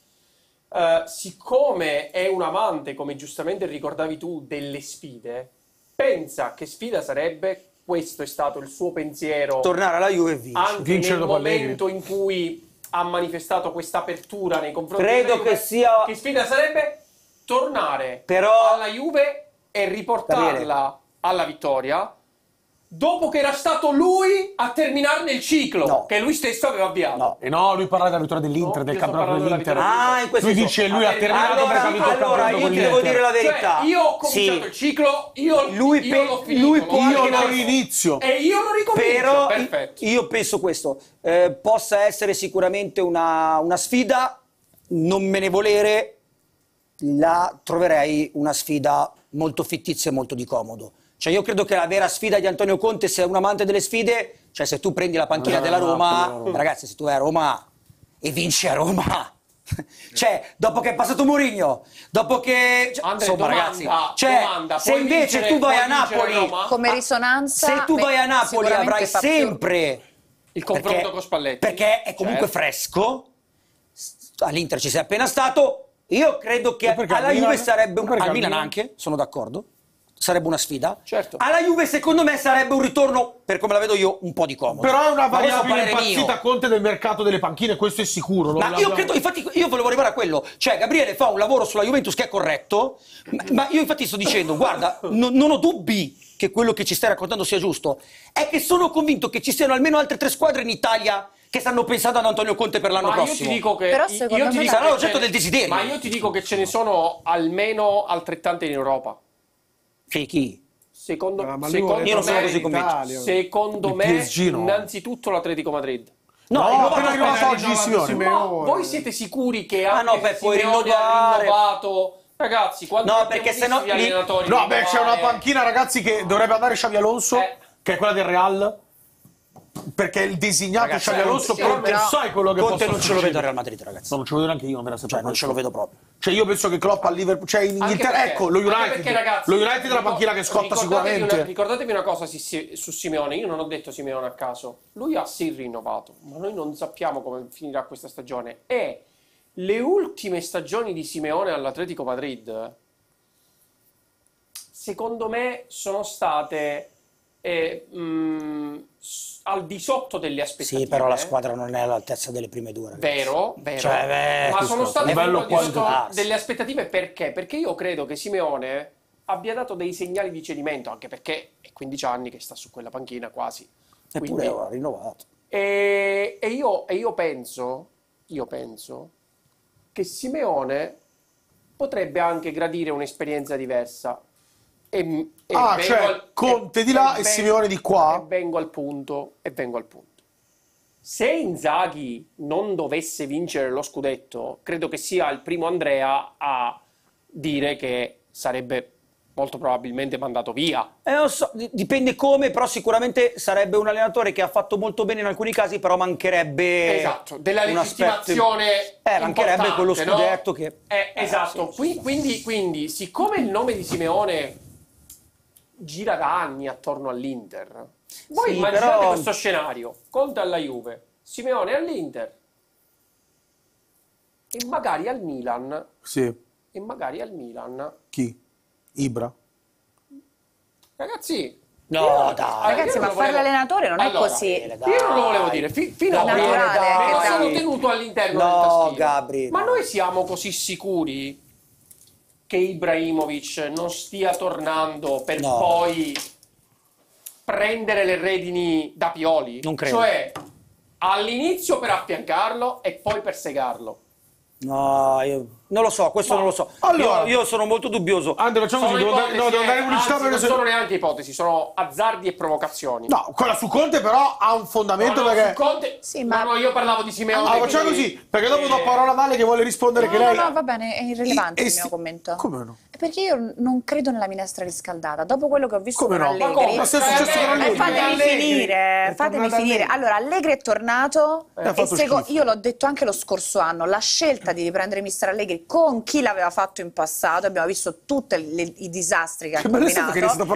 Conte. Siccome è un amante, come giustamente ricordavi tu, delle sfide, pensa che sfida sarebbe, questo è stato il suo pensiero, tornare alla Juve e vincere. Anche nel momento in cui ha manifestato questa apertura nei confronti Credo della Juve, che sia... Che sfida sarebbe? Tornare alla Juve e riportarla alla vittoria dopo che era stato lui a terminarne il ciclo che lui stesso aveva avviato. E no, lui parla della vittoria dell'Inter, del campionato dell'Inter. In questo lui dice lui ha terminato perché ha vinto il campionato io ti devo dire la verità. Cioè, io ho cominciato il ciclo, io l'ho finito. Io lo inizio. E io lo ricomincio. Però perfetto. io penso questo, possa essere sicuramente una sfida, non me ne volere, la troverei una sfida molto fittizia e molto di comodo. Cioè io credo che la vera sfida di Antonio Conte, se è un amante delle sfide, cioè se tu prendi la panchina della Roma, ragazzi, se tu vai a Roma e vinci a Roma, cioè dopo che è passato Mourinho, dopo che insomma ragazzi, se invece tu vai a Napoli come risonanza, se tu vai a Napoli avrai fa più sempre il confronto con Spalletti, perché è comunque fresco. All'Inter ci sei appena stato, io credo che alla Juve sarebbe al Milan anche, sono d'accordo, sarebbe una sfida. Certo. Alla Juve secondo me sarebbe un ritorno, per come la vedo io, un po' di comodo. Però è una Ma questo variabile parere impazzita mio. Conte del mercato delle panchine, questo è sicuro. Ma io credo, infatti, io volevo arrivare a quello. Cioè, Gabriele fa un lavoro sulla Juventus che è corretto, ma io infatti sto dicendo, guarda, non ho dubbi che quello che ci stai raccontando sia giusto. È che sono convinto che ci siano almeno altre 3 squadre in Italia che stanno pensando ad Antonio Conte per l'anno prossimo. Io ti dico che Però secondo me sarà oggetto del desiderio. Ma io ti dico che ce ne sono almeno altrettante in Europa. Chi? Secondo io non me, sono così convinto. Secondo Il me, PSG no. innanzitutto l'Atletico Madrid. appena arrivato oggi Simeone. Ma voi siete sicuri che anche no, per poi Simeone ha rinnovare. rinnovato? Ragazzi, quando No, abbiamo perché visto sennò gli allenatori No, beh, c'è una rinnovare- panchina, ragazzi, che dovrebbe andare Xabi Alonso, che è quella del Real. Perché il designato Ragazzi, Xabi Alonso sì, Conte però sai quello che Conte possa non ce lo succedere. vedo al Real Madrid, ragazzi. No, non ce lo vedo neanche io, non me Cioè, non ce lo vedo proprio. Cioè, io penso che Klopp al Liverpool, cioè in Anche Inghilterra, perché- ecco, lo anche United. perché, ragazzi, Lo United è la panchina che scotta sicuramente. Ricordatevi una cosa su Simeone, io non ho detto Simeone a caso, lui ha sì rinnovato, ma noi non sappiamo come finirà questa stagione. E le ultime stagioni di Simeone all'Atletico Madrid, secondo me, sono state al di sotto delle aspettative. Sì, però la squadra non è all'altezza delle prime 2, ragazzi. Vero. Cioè, Ma sono state livello al di sotto quanto- delle aspettative perché? Perché io credo che Simeone abbia dato dei segnali di cedimento, anche perché è 15 anni che sta su quella panchina quasi. Eppure ha rinnovato. E io penso che Simeone potrebbe anche gradire un'esperienza diversa. Cioè Conte di là e Simeone di qua. E vengo al punto. Se Inzaghi non dovesse vincere lo scudetto, credo che sia il primo Andrea a dire che sarebbe molto probabilmente mandato via. Non so, dipende come, però sicuramente sarebbe un allenatore che ha fatto molto bene in alcuni casi, però mancherebbe della legittimazione mancherebbe quello scudetto, no? Che esatto. Sì, quindi siccome il nome di Simeone gira da anni attorno all'Inter, voi immaginate questo scenario: Conte alla Juve, Simeone all'Inter e magari al Milan. E magari al Milan chi? Ibra? Ragazzi, no, dai. Ragazzi, ma fare l'allenatore non è così. Io non lo volevo dire. Finora me lo sono tenuto all'interno del taschino. Gabri, ma noi siamo così sicuri che Ibrahimovic non stia tornando per poi prendere le redini da Pioli? Non credo. Cioè, all'inizio per affiancarlo e poi per segarlo. No, io non lo so, questo non lo so. Allora, io sono molto dubbioso. Andrea, facciamo così, devo dare pubblicità perché non sono neanche ipotesi, sono azzardi e provocazioni. No, quella su Conte però ha un fondamento perché... Su Conte... Sì, ma... No, io parlavo di Simeone. Facciamo così, perché dopo do parola a Vale che vuole rispondere che lei... No, va bene, è irrilevante il mio commento. Come no? Perché io non credo nella minestra riscaldata. Dopo quello che ho visto come con no? Allegri... Ma se è successo con Allegri? Fatemi finire. Allora, Allegri è tornato io l'ho detto anche lo scorso anno, la scelta di riprendere mister Allegri con chi l'aveva fatto in passato, abbiamo visto tutti i disastri che ha combinato.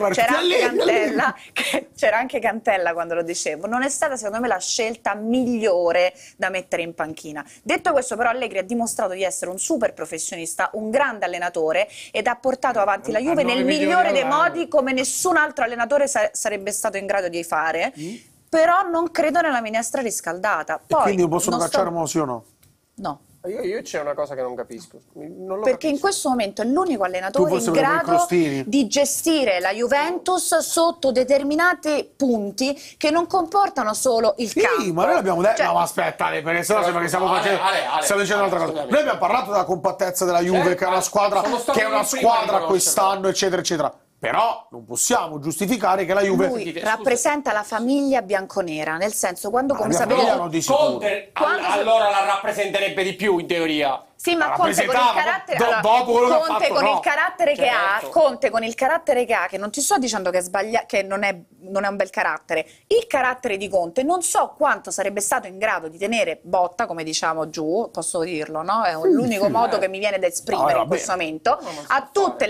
C'era anche Cantella quando lo dicevo. Non è stata secondo me la scelta migliore da mettere in panchina. Detto questo, però, Allegri ha dimostrato di essere un super professionista, un grande allenatore, ed ha portato avanti la Juve nel migliore dei modi, come nessun altro allenatore sarebbe stato in grado di fare. Però non credo nella minestra riscaldata. Poi, quindi lo possono cacciare sì o no? No. Io c'è una cosa che non capisco. Perché in questo momento è l'unico allenatore in grado di gestire la Juventus sotto determinati punti che non comportano solo il campo. Sì, ma noi l'abbiamo detto. No, ma aspetta, perché sennò sembra che stiamo dicendo un'altra cosa. Noi abbiamo parlato della compattezza della Juve, che è una squadra quest'anno, eccetera, eccetera. Però non possiamo giustificare che la Juve... Lui rappresenta la famiglia bianconera, nel senso, quando, come sapete... Conte allora la rappresenterebbe di più, in teoria. Sì, ma Conte con il carattere, il carattere che ha, Conte con il carattere che ha, che non ti sto dicendo che è sbagliato, che non è un bel carattere, il carattere di Conte non so quanto sarebbe stato in grado di tenere botta, come diciamo giù, posso dirlo, no? È l'unico modo che mi viene da esprimere in questo momento, a tutte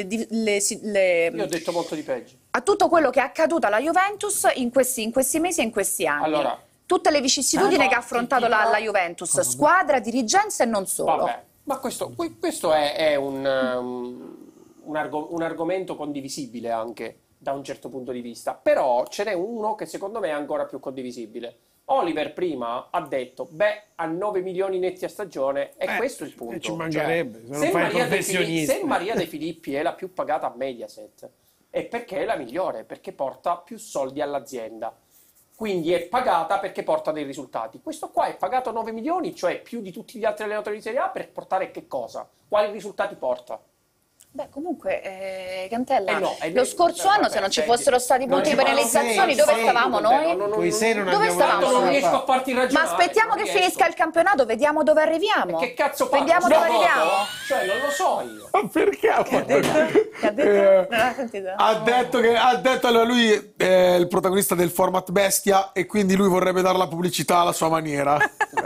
io ho detto molto di peggio. A tutto quello che è accaduto alla Juventus in questi mesi e in questi anni. Allora, tutte le vicissitudini che ha affrontato la Juventus, squadra, dirigenza e non solo. Vabbè, ma questo è un argomento condivisibile anche da un certo punto di vista, però ce n'è uno che secondo me è ancora più condivisibile. Oliver prima ha detto, a 9 milioni netti a stagione, e questo è il punto. Ci mancherebbe, se Maria De Filippi è la più pagata a Mediaset, è perché è la migliore, perché porta più soldi all'azienda. Quindi è pagata perché porta dei risultati. Questo qua è pagato 9 milioni, cioè più di tutti gli altri allenatori di Serie A, per portare che cosa? Quali risultati porta? Beh, comunque, Cantella, lo scorso anno, se non ci fossero stati punti di penalizzazioni, dove stavamo noi? Dove stavamo non noi? riesco a farti ragionare. Ma aspettiamo che finisca il campionato, vediamo dove arriviamo. Che cazzo fa? Vediamo dove arriviamo. Cioè, non lo so io. Ma perché? Che ha detto? Non ha sentito? Ha detto allora lui è il protagonista del format Bestia e quindi lui vorrebbe dare la pubblicità alla sua maniera.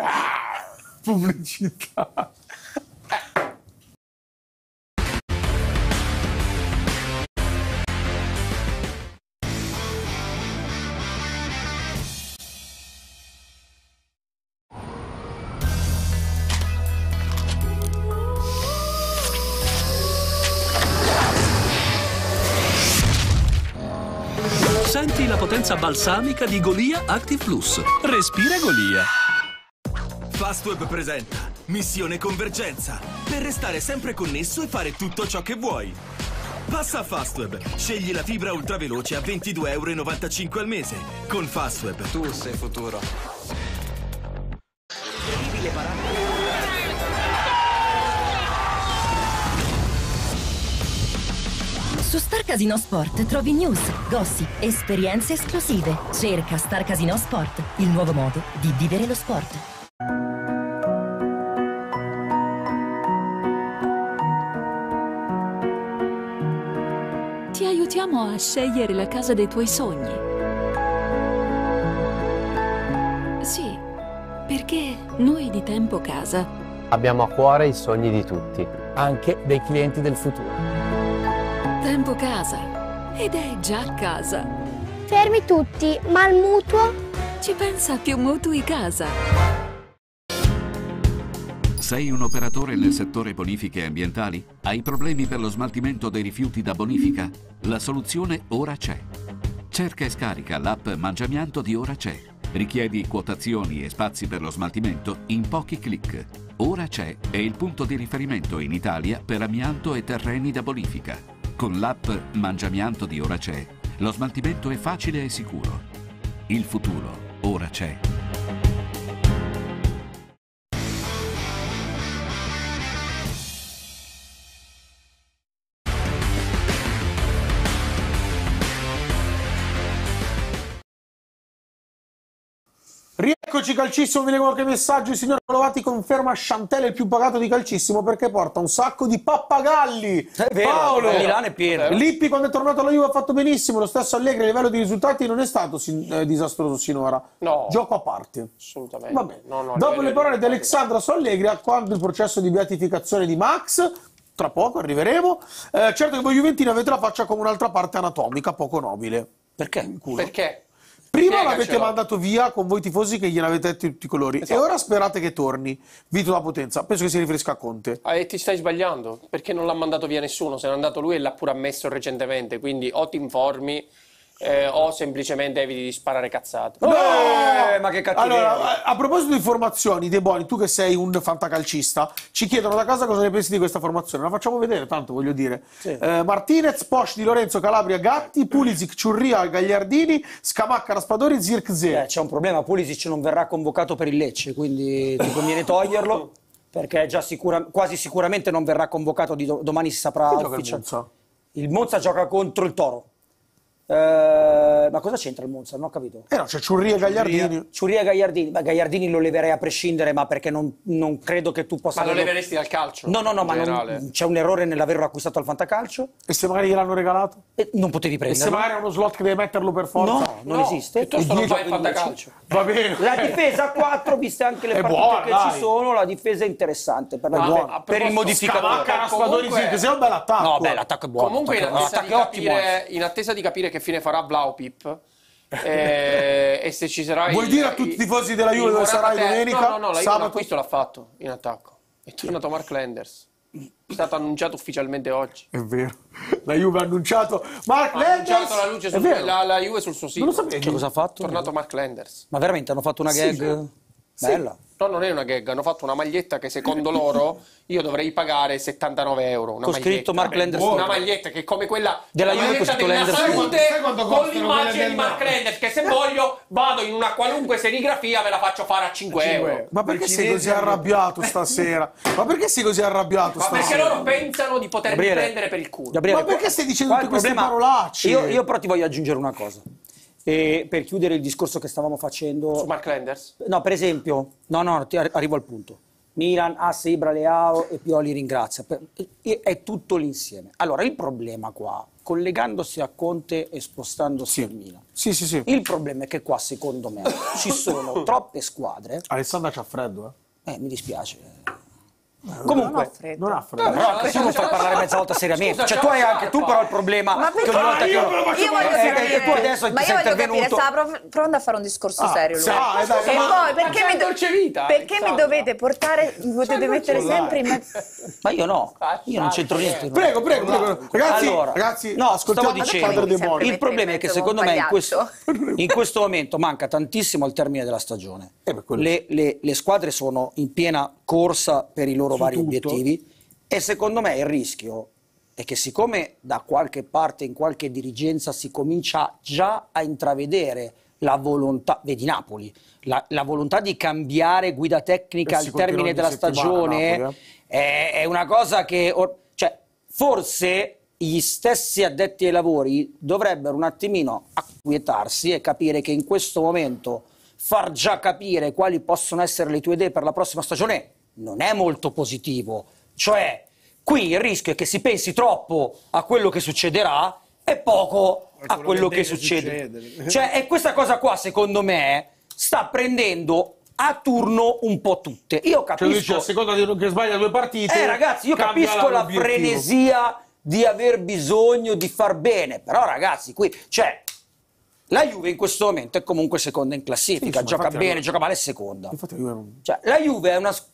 Pubblicità. Senti la potenza balsamica di Golia Active Plus. Respira Golia. Fastweb presenta Missione Convergenza, per restare sempre connesso e fare tutto ciò che vuoi. Passa a Fastweb, scegli la fibra ultraveloce a 22,95 € al mese. Con Fastweb tu sei futuro. Su Star Casino Sport trovi news, gossip, esperienze esclusive. Cerca Star Casino Sport, il nuovo modo di vivere lo sport. aiutiamo a scegliere la casa dei tuoi sogni. Sì, perché noi di Tempo Casa Abbiamo a cuore i sogni di tutti, anche dei clienti del futuro. Tempo Casa. Ed è già casa. Fermi tutti, ma il mutuo? Ci pensa Più Mutui Casa. Sei un operatore nel settore bonifiche ambientali? Hai problemi per lo smaltimento dei rifiuti da bonifica? La soluzione ora c'è. Cerca e scarica l'app Mangiamianto di Ora C'è. Richiedi quotazioni e spazi per lo smaltimento in pochi clic. Ora C'è è il punto di riferimento in Italia per amianto e terreni da bonifica. Con l'app Mangiamianto di Ora C'è, lo smaltimento è facile e sicuro. Il futuro ora c'è. Rieccoci Calcissimo, vi leggo qualche messaggio. Il signor Colovati conferma Chantel è il più pagato di Calcissimo perché porta un sacco di pappagalli. È vero, Paolo, Milano è pieno. Lippi quando è tornato alla Juve ha fatto benissimo, lo stesso Allegri a livello di risultati non è stato disastroso sinora. No. Gioco a parte. Assolutamente. Vabbè. No, Dopo le parole di Alexandra su Allegri, a quando il processo di beatificazione di Max, tra poco arriveremo. Certo che voi Juventini avete la faccia come un'altra parte anatomica poco nobile. Perché? Perché? Prima l'avete mandato via con voi tifosi che gliene tutti i colori e ora sperate che torni. Vito da Potenza, penso che si riferisca a Conte. E ti stai sbagliando, perché non l'ha mandato via nessuno, se n'è andato lui e l'ha pure ammesso recentemente, quindi o ti informi o semplicemente eviti di sparare cazzate. Ma che cattiveria. Allora, a proposito di formazioni, De Boni, tu che sei un fantacalcista, ci chiedono da casa cosa ne pensi di questa formazione. La facciamo vedere, tanto voglio dire. Sì. Martinez, Posch, Di Lorenzo, Calabria, Gatti, Pulisic, Ciurria, Gagliardini, Scamacca, Raspadori, Zirkzee. C'è un problema, Pulisic non verrà convocato per il Lecce, quindi ti conviene toglierlo, perché già quasi sicuramente non verrà convocato, domani si saprà ufficialmente. Il Monza gioca contro il Toro. Ma cosa c'entra il Monza? Non ho capito. No, c'è Ciurria e Gagliardini. Ciurria e Gagliardini. Ma Gagliardini lo leverei a prescindere, ma perché non credo che tu possa... Ma lo leveresti dal calcio? No, ma c'è un errore nell'averlo acquistato al fantacalcio. E se magari gliel'hanno regalato? Non potevi prenderlo. E se magari è uno slot che devi metterlo per forza? No, non esiste. Piuttosto non fai il fantacalcio. Va bene. La difesa a 4, viste anche le partite buona, che dai. ci sono, la difesa è interessante per il modificatore. Scamacca, Raspadori, Zirkzee è un bel attacco. No, beh, l'attacco è buono. Comunque in attesa di capire che fine farà Vlahovic, e se ci sarà vuoi dire a tutti i tifosi della Juve dove sarai domenica? No, la Juve un acquisto l'ha fatto in attacco, è tornato Mark Lenders, è stato annunciato ufficialmente oggi. È vero, la Juve ha annunciato Mark Lenders, ha annunciato la Juve sul suo sito. Non lo sapevi? Che cosa ha fatto? È tornato Mark Lenders. Ma veramente hanno fatto una gag? Bella. No, non è una gag, hanno fatto una maglietta che secondo loro io dovrei pagare 79 euro. Una Con scritto Mark Lenders. Una maglietta che è come quella della Juve con scritto Lenders. Con l'immagine di Mark Lenders, che se voglio vado in una qualunque serigrafia me la faccio fare a 5 euro. Ma perché sei così arrabbiato stasera? Ma perché sei così arrabbiato stasera? Perché loro pensano di potermi prendere per il culo. Gabriele, ma perché stai dicendo tutte queste parolacce? Io però ti voglio aggiungere una cosa. E per chiudere il discorso che stavamo facendo su Mark Lenders? No, per esempio, arrivo al punto. Milan, Asse, Ibra, Leao e Pioli ringrazia. È tutto l'insieme. Allora, il problema qua, collegandosi a Conte e spostandosi al Milan. Sì. Il problema è che qua, secondo me, ci sono troppe squadre. Alessandra c'ha freddo, mi dispiace. Comunque, non ha freddo. Però anche tu non fai parlare mezza volta seriamente. Cioè, tu hai anche tu però il problema che ogni volta io voglio sapere, tu adesso ma ti io sei voglio capire, intervenuto. stava provando a fare un discorso serio lui. Dai, E poi perché perché mi dovete portare, mi potete mettere sempre in mezzo? Ma io no, io non c'entro niente. Prego. Ragazzi, no, stavo ascoltiamo dicendo, il problema è che secondo me in questo momento manca tantissimo al termine della stagione. Le squadre sono in piena corsa per i loro vari obiettivi e secondo me il rischio è che siccome da qualche parte in qualche dirigenza si comincia già a intravedere la volontà, vedi Napoli, la volontà di cambiare guida tecnica al termine della stagione, è una cosa che cioè, forse gli stessi addetti ai lavori dovrebbero un attimino acquietarsi e capire che in questo momento far già capire quali possono essere le tue idee per la prossima stagione non è molto positivo. Cioè, qui il rischio è che si pensi troppo a quello che succederà e poco a quello che succede. Cioè, e questa cosa qua, secondo me, sta prendendo a turno un po' tutte. Io capisco... Cioè, dice, a seconda che sbaglia 2 partite... ragazzi, io capisco la frenesia di aver bisogno di far bene, però ragazzi, qui... Cioè, la Juve in questo momento è comunque seconda in classifica, gioca bene, gioca male, è seconda. Cioè, la Juve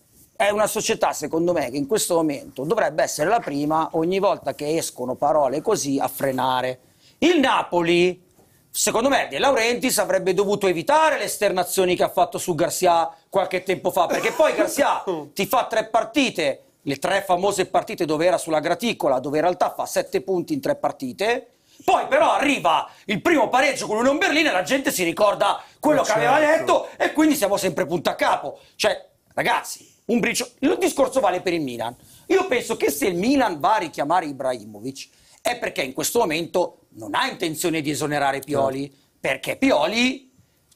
è una società, secondo me, che in questo momento dovrebbe essere la prima ogni volta che escono parole così a frenare. Il Napoli, secondo me, De Laurentiis avrebbe dovuto evitare le esternazioni che ha fatto su Garcia qualche tempo fa, perché poi Garcia ti fa 3 partite, le 3 famose partite dove era sulla graticola, dove in realtà fa 7 punti in 3 partite. Poi però arriva il primo pareggio con l'Union Berlino e la gente si ricorda quello che aveva detto e quindi siamo sempre punto a capo. Cioè, ragazzi, il discorso vale per il Milan. Io penso che se il Milan va a richiamare Ibrahimovic è perché in questo momento non ha intenzione di esonerare Pioli, perché Pioli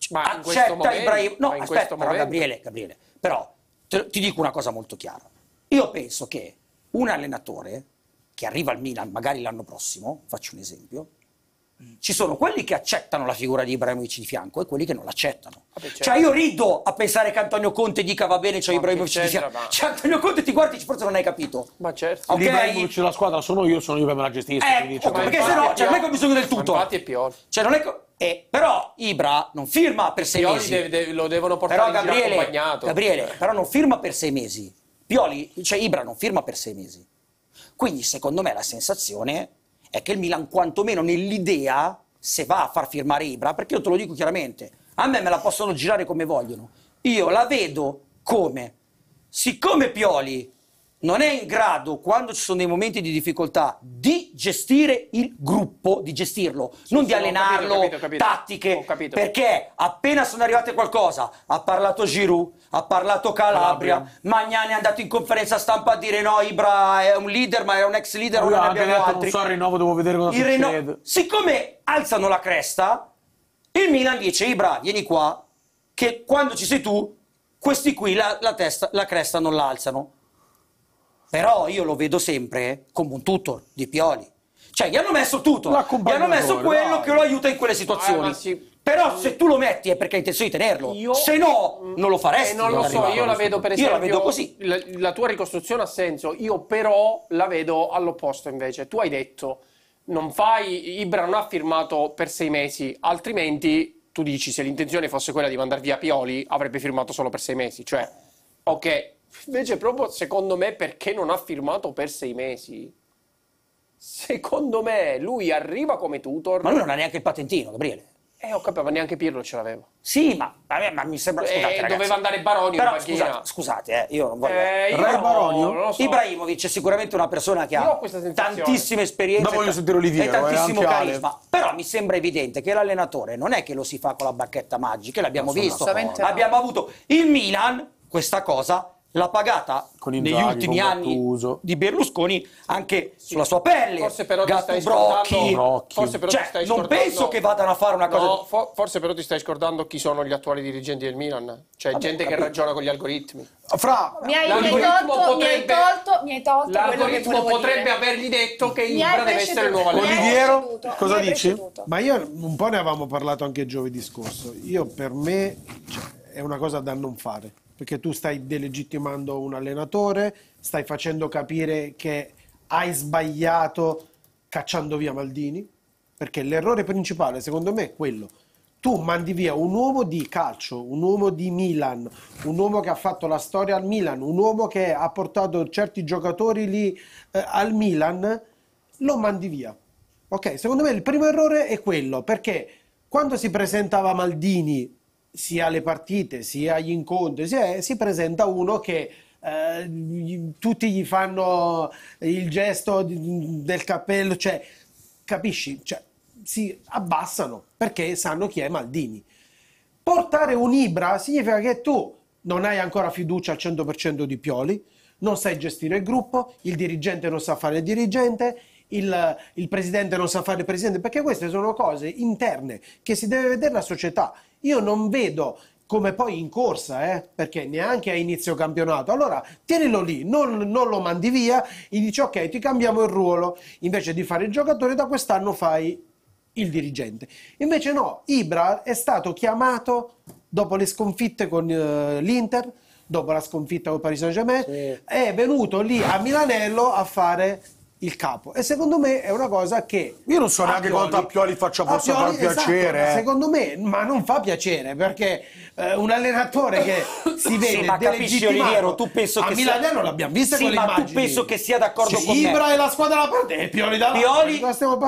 accetta Ibrahimovic. No, aspetta, però Gabriele, però ti dico una cosa molto chiara. Io penso che un allenatore che arriva al Milan, magari l'anno prossimo, faccio un esempio, ci sono quelli che accettano la figura di Ibrahimovic di fianco e quelli che non l'accettano. Cioè io rido a pensare che Antonio Conte dica va bene, c'è Ibrahimovic di fianco. Cioè Antonio Conte ti guardi, forse non hai capito. Ma certo. Okay? Ibrahimovic la squadra sono io che me la gestisco. Perché se no, non è che ho bisogno del tutto. Infatti è Pioli. Cioè non è però Ibra non firma per 6 mesi. Lo devono portare in giro accompagnato. Gabriele, però non firma per 6 mesi. Pioli, cioè Ibra non firma per 6 mesi. Quindi secondo me la sensazione è che il Milan quantomeno nell'idea, se va a far firmare Ibra, perché io te lo dico chiaramente, a me la possono girare come vogliono, io la vedo come, siccome Pioli non è in grado, quando ci sono dei momenti di difficoltà, di gestire il gruppo, di gestirlo, non di allenarlo, tattiche, perché appena sono arrivate qualcosa, ha parlato Giroud, ha parlato Calabria, Magnani è andato in conferenza stampa a dire no, Ibra è un leader, ma è un ex leader, non abbiamo altri. Non so, il rinnovo, devo vedere cosa succede. Siccome alzano la cresta, il Milan dice Ibra, vieni qua, che quando ci sei tu, questi qui la cresta non la alzano. Però io lo vedo sempre come un tutor di Pioli. Cioè, gli hanno messo tutto, gli hanno messo quello che lo aiuta in quelle situazioni. Però se tu lo metti è perché hai intenzione di tenerlo, se no non lo faresti. Non lo so, io la vedo per esempio, io la vedo così. La tua ricostruzione ha senso, io però la vedo all'opposto invece. Tu hai detto, Ibra non ha firmato per 6 mesi, altrimenti tu dici se l'intenzione fosse quella di mandar via Pioli avrebbe firmato solo per 6 mesi. Cioè, ok. Invece proprio secondo me perché non ha firmato per 6 mesi? Secondo me lui arriva come tutor. Ma lui non ha neanche il patentino, Gabriele. Ho capito, ma neanche Pirlo ce l'aveva. Sì, ma mi sembra... Scusate, doveva andare Baronio. Però scusate, io non voglio... non lo so. Ibrahimovic è sicuramente una persona che ha tantissime esperienze e tantissimo carisma. Però mi sembra evidente che l'allenatore non è che lo si fa con la bacchetta magica, l'abbiamo visto. Abbiamo avuto il Milan, questa cosa... l'ha pagata negli ultimi anni di Berlusconi anche sulla sua pelle. Forse però Brocchi. Non penso che vadano a fare una cosa. No, forse però ti stai scordando chi sono gli attuali dirigenti del Milan. Cioè gente che ragiona con gli algoritmi. Mi hai tolto l'algoritmo potrebbe avergli detto che Ibra deve essere il nuovo allenatore. Oliviero, cosa dici? Ma io un po' ne avevamo parlato anche giovedì scorso. Io per me è una cosa da non fare. Perché tu stai delegittimando un allenatore, stai facendo capire che hai sbagliato cacciando via Maldini, perché l'errore principale secondo me è quello. Tu mandi via un uomo di calcio, un uomo di Milan, un uomo che ha fatto la storia al Milan, un uomo che ha portato certi giocatori lì al Milan, lo mandi via. Ok, secondo me il primo errore è quello, perché quando si presentava Maldini sia alle partite, sia agli incontri, si presenta uno che tutti gli fanno il gesto del cappello, cioè, capisci? Cioè, si abbassano perché sanno chi è Maldini. Portare un Ibra significa che tu non hai ancora fiducia al 100% di Pioli, non sai gestire il gruppo, il dirigente non sa fare il dirigente, il presidente non sa fare il presidente, perché queste sono cose interne che si deve vedere la società. Io non vedo come poi in corsa, perché neanche a inizio campionato. Allora tienilo lì, non lo mandi via, gli dici ok, ti cambiamo il ruolo, invece di fare il giocatore da quest'anno fai il dirigente. Invece no, Ibra è stato chiamato dopo le sconfitte con l'Inter, dopo la sconfitta con Paris Saint-Germain, è venuto lì a Milanello a fare il capo, e secondo me è una cosa che io non so neanche quanto a Pioli possa far piacere. Esatto, secondo me, ma non fa piacere, perché un allenatore che si vede ma capisci, Oliviero, tu penso a che Milanello l'abbiamo vista con le immagini. Ma tu penso che sia d'accordo con me? Ibra e la squadra alla parte e Pioli da Pioli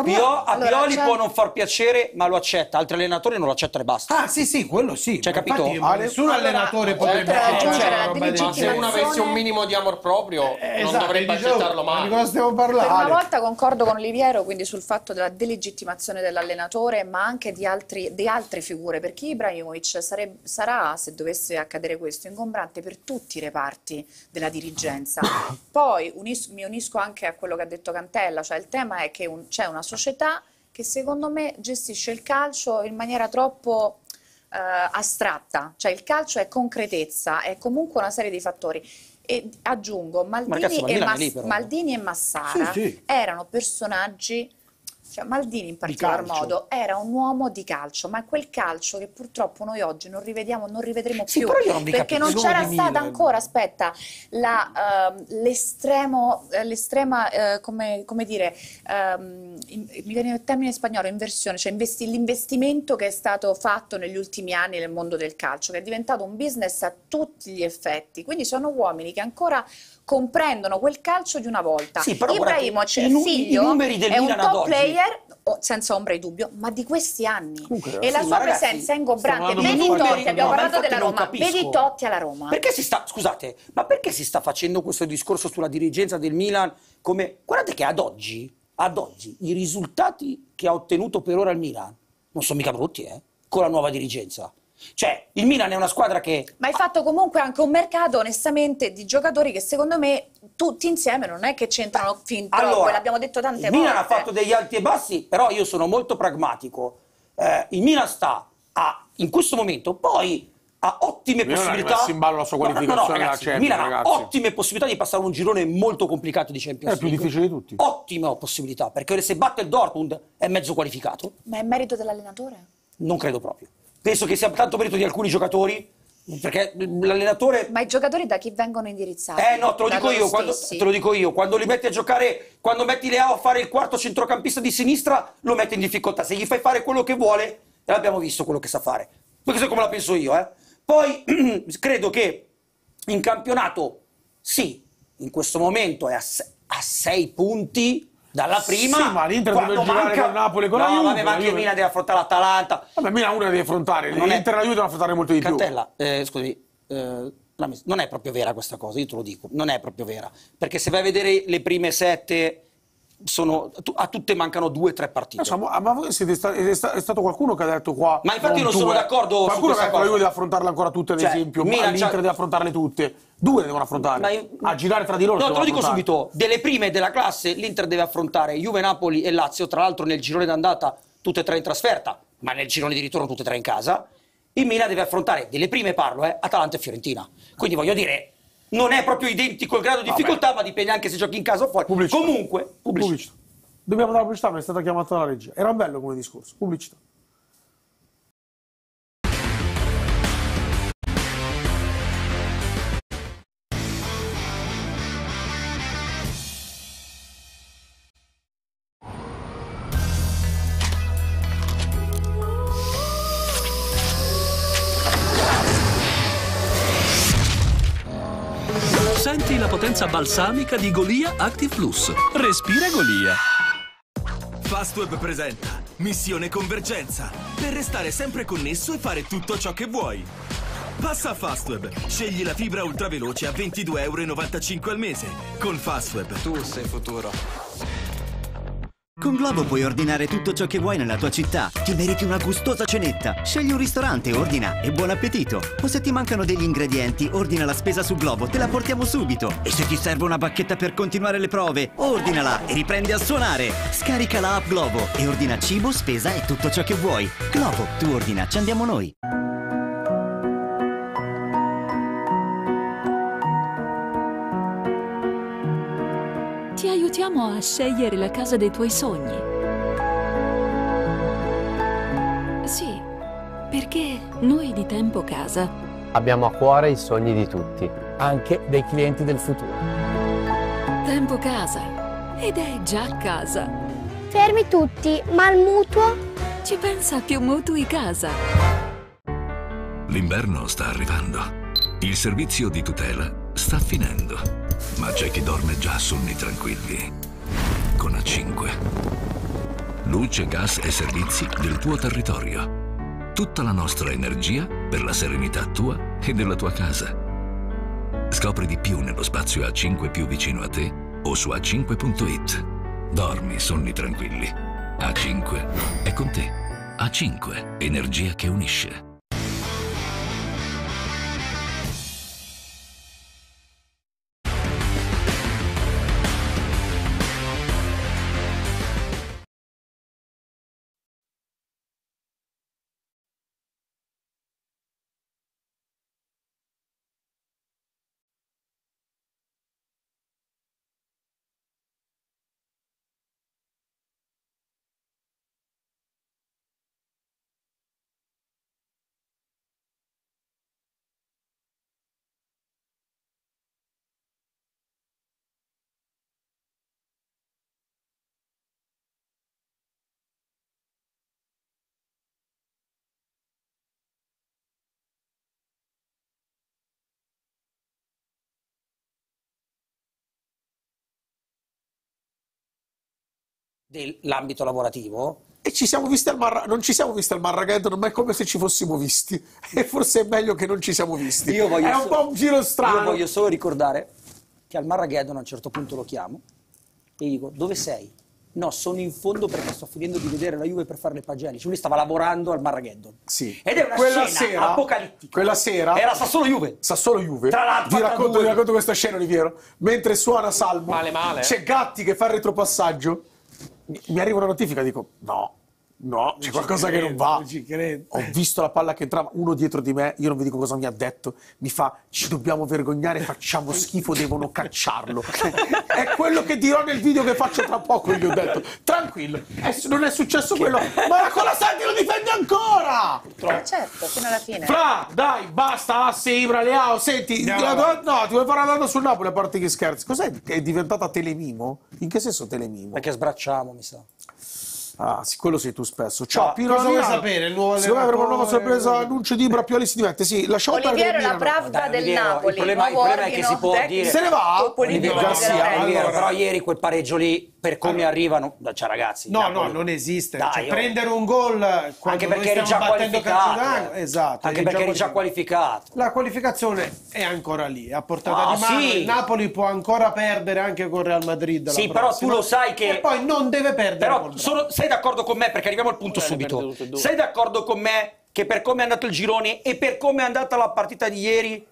può c'è... non far piacere, ma lo accetta. Altri allenatori non lo accettano e basta. Ah sì, quello sì. Cioè, capito? Nessun allenatore potrebbe ma se uno avesse un minimo di amor proprio non dovrebbe accettarlo mai. Di cosa stiamo parlando? Per una volta concordo con Oliviero, quindi sul fatto della delegittimazione dell'allenatore, ma anche di altre figure, perché Ibrahimovic sarà, se dovesse accadere questo, ingombrante per tutti i reparti della dirigenza. Poi mi unisco anche a quello che ha detto Cantella, cioè il tema è che c'è una società che secondo me gestisce il calcio in maniera troppo astratta, cioè il calcio è concretezza, è comunque una serie di fattori. E aggiungo, Maldini e Massara erano personaggi, cioè Maldini in particolar modo era un uomo di calcio, ma quel calcio che purtroppo noi oggi non rivedremo più, perché non c'era stata ancora, aspetta, l'estrema, come dire, mi viene il termine spagnolo, inversione, cioè l'investimento che è stato fatto negli ultimi anni nel mondo del calcio, che è diventato un business a tutti gli effetti, quindi sono uomini che ancora comprendono quel calcio di una volta. Sì, però Ibrahimovic, il figlio, è un top player, senza ombra di dubbio, ma di questi anni. E la sua presenza è ingombrante. Vedi Totti, abbiamo parlato della Roma, vedi Totti alla Roma. Perché scusate, ma perché si sta facendo questo discorso sulla dirigenza del Milan come... Guardate che ad oggi i risultati che ha ottenuto per ora il Milan non sono mica brutti, con la nuova dirigenza. Cioè, il Milan è una squadra che... Ma hai fatto comunque anche un mercato, onestamente, di giocatori che secondo me tutti insieme non è che c'entrano fin troppo, e l'abbiamo detto tante volte. Il Milan ha fatto degli alti e bassi, però io sono molto pragmatico. Il Milan sta in questo momento poi ha ottime possibilità... messo in ballo la sua qualificazione alla Champions, il Milan ha ottime possibilità di passare un girone molto complicato di Champions League. È più difficile di tutti. Ottime possibilità, perché se batte il Dortmund è mezzo qualificato. Ma è merito dell'allenatore? Non credo proprio. Penso che sia tanto merito di alcuni giocatori, perché l'allenatore... Ma i giocatori da chi vengono indirizzati? No, te lo dico io, quando li metti a giocare, quando metti Leao a fare il quarto centrocampista di sinistra, lo metti in difficoltà. Se gli fai fare quello che vuole, e l'abbiamo visto quello che sa fare. Questo è come la penso io, Poi, credo che in campionato, sì, in questo momento è a 6 punti... Dalla prima, sì, ma l'Inter deve girare con Napoli con la Juve. Vabbè, ma anche il Milan deve affrontare l'Atalanta. Vabbè, Milan una deve affrontare, l'Inter e la Juve devono affrontare molto di più. Cantella, scusami, non è proprio vera questa cosa, io te lo dico, non è proprio vera. Perché se vai a vedere le prime 7, a tutte mancano 2 o 3 partite. Ma voi è stato qualcuno che ha detto qua... Ma infatti io non sono d'accordo su questa cosa. La Juve deve affrontarle ancora tutte, ad esempio, l'Inter deve affrontarle tutte. 2 devono affrontare, a girare tra di loro. No, te lo dico subito, delle prime della classe l'Inter deve affrontare Juve, Napoli e Lazio, tra l'altro nel girone d'andata tutte e 3 in trasferta, ma nel girone di ritorno tutte e 3 in casa. Il Milan deve affrontare, delle prime parlo, Atalanta e Fiorentina. Quindi voglio dire, non è proprio identico il grado di difficoltà, ma dipende anche se giochi in casa o fuori. Pubblicità. Comunque, pubblicità. Dobbiamo dare la pubblicità, ma è stata chiamata dalla regia. Era bello come discorso, pubblicità. Senti la potenza balsamica di Golia Active Plus. Respira Golia. Fastweb presenta Missione Convergenza, per restare sempre connesso e fare tutto ciò che vuoi. Passa a Fastweb, scegli la fibra ultraveloce a 22,95 € al mese. Con Fastweb tu sei futuro. Con Glovo puoi ordinare tutto ciò che vuoi nella tua città. Ti meriti una gustosa cenetta. Scegli un ristorante, ordina e buon appetito. O se ti mancano degli ingredienti, ordina la spesa su Glovo, te la portiamo subito. E se ti serve una bacchetta per continuare le prove, ordinala e riprendi a suonare. Scarica la app Glovo e ordina cibo, spesa e tutto ciò che vuoi. Glovo, tu ordina, ci andiamo noi. aiutiamo a scegliere la casa dei tuoi sogni. Sì, perché noi di Tempo Casa Abbiamo a cuore i sogni di tutti, anche dei clienti del futuro. Tempo Casa. Ed è già casa. Fermi tutti, ma il mutuo? Ci pensa a Più Mutui Casa. L'inverno sta arrivando. Il servizio di tutela sta finendo. Ma c'è chi dorme già sonni tranquilli. Con A5. Luce, gas e servizi del tuo territorio. Tutta la nostra energia per la serenità tua e della tua casa. Scopri di più nello spazio A5 più vicino a te o su A5.it. Dormi sonni tranquilli. A5 è con te. A5, energia che unisce. Dell'ambito lavorativo. E ci siamo visti non ci siamo visti al Marrageddon, ma è come se ci fossimo visti. E forse è meglio che non ci siamo visti. È un po' un giro strano. Io voglio solo ricordare che al Marrageddon a un certo punto lo chiamo e gli dico: dove sei? No, sono in fondo perché sto finendo di vedere la Juve per fare le pagelle. Cioè lui stava lavorando al Marrageddon. Sì. Ed è una Quella scena sera, apocalittica. Quella sera era Sassuolo-Juve. Sassuolo-Juve. Tra l'altro Vi racconto questa scena, Oliviero. Mentre suona Salmo, Male. c'è Gatti che fa il retropassaggio. Mi arriva una notifica, dico no, c'è qualcosa che non va. Ho visto la palla che entrava, uno dietro di me, io non vi dico cosa mi ha detto, mi fa: ci dobbiamo vergognare, facciamo schifo, devono cacciarlo. È quello che dirò nel video che faccio tra poco, gli ho detto. Tranquillo, non è successo quello, ma la Colasanti lo difende ancora! Certo, fino alla fine. Fra, dai, basta, Asse, Ibra, Leao, senti, no, ti vuoi fare una domanda sul Napoli, a parte che scherzi. Cos'è? È diventata Telemimo? In che senso Telemimo? Perché sbracciamo, mi sa. Ah, sì, quello sei tu spesso. Ciao, Pino cosa vuoi Milano. sapere? Il nuovo Secondo me avremo una nuova allenatore? sorpresa, annuncio di Ibra, Pioli si diverte. Sì, lasciamo Oliviero perdere è la il Milano. pravda del Oliviero, Napoli. il problema è che si può dire. Se ne va? Oliviero, però ieri quel pareggio lì, per come arrivano, cioè ragazzi. No, Napoli, non esiste. dai, Cioè, prendere un gol anche perché eri già qualificato. Esatto. Anche perché eri già qualificato. La qualificazione è ancora lì, è a portata di mano. Sì. Il Napoli può ancora perdere anche con Real Madrid. Sì, però tu lo sai che. E poi non deve perdere. Però sei d'accordo con me? Perché arriviamo al punto subito. Sei d'accordo con me che per come è andato il girone e per come è andata la partita di ieri,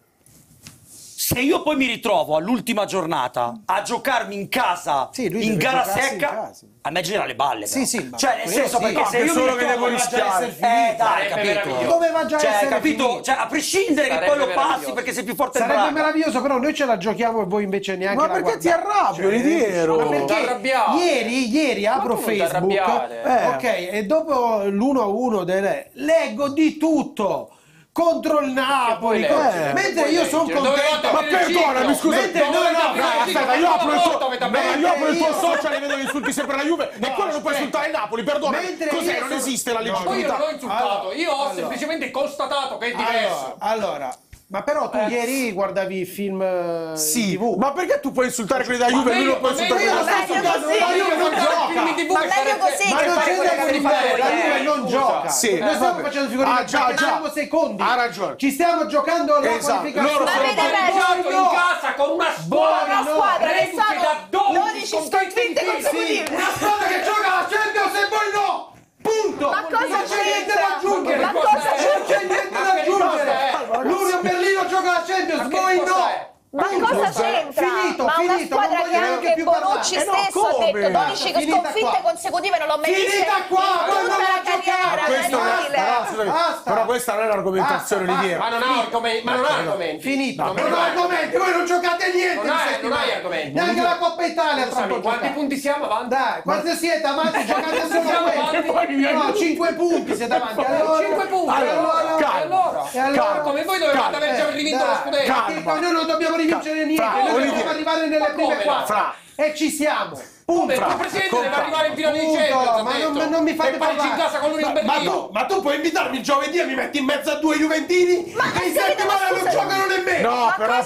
se io poi mi ritrovo all'ultima giornata a giocarmi in casa, in gara secca, a me gira le balle. Sì, sì, cioè nel senso, perché se io solo mi che devo rischiare. dai, capito? Doveva già essere capito? finito. Cioè, a prescindere che poi lo passi perché sei più forte del Sarebbe Braga. meraviglioso, però noi ce la giochiamo e voi invece neanche Ma la perché ti guardate. arrabbi, Oliviero? Ma perché ieri apro Facebook, ok, e dopo l'1-1 leggo di tutto contro il Napoli, mentre io sono contento. Ma perdonami, scusa. Mentre aspetta, io apro il tuo social e vedo che insulti sempre la Juve e quello non puoi insultare il Napoli, perdona. Cos'è? Non esiste la legittimità. Poi io non l'ho insultato, io ho semplicemente constatato che è diverso. Allora, ma però tu ieri guardavi film TV. Ma perché tu puoi insultare quelli della Juve e lui non puoi insultare quelli della Juve? La Juve non gioca. Ma meglio così. Ma non c'è da dire, la Juve non gioca. Sì, noi stiamo facendo figurine già. siamo secondi. Ha ragione. Ci stiamo giocando alla qualificazione. Loro sono giocato in casa con una squadra reduce da 12 sconfitte consecutivi. Una squadra che gioca alla Champions e voi no. Punto. Ma cosa non c'è niente da aggiungere. Ma cosa non c'è niente da aggiungere. L'Union Berlino gioca alla Champions, voi no. Ma cosa c'entra? Ma una squadra che anche Bonucci stesso ha detto 12 sconfitte consecutive non l'ho mai vista. Finita qua, però questa non è l'argomentazione di Piero. Ma non ha argomenti. Finito. Non ha argomenti, voi non giocate niente. Non hai argomenti. Neanche la Coppa Italia. Quanti punti siamo avanti? Dai, quanti siete avanti? Giocate solo no, 5 punti siete avanti. 5 punti. Allora, come voi dovevate aver già rivinto lo scudetto. Noi non dobbiamo rivincere niente, noi dobbiamo arrivare nelle prime 4 e ci siamo. Come il tuo presidente deve arrivare in finale di Champions, ma non mi fate parlare in casa con lui in Berlino. Ma tu puoi invitarmi il giovedì e mi metti in mezzo a 2 Juventini che in settimana non giocano nemmeno. No, però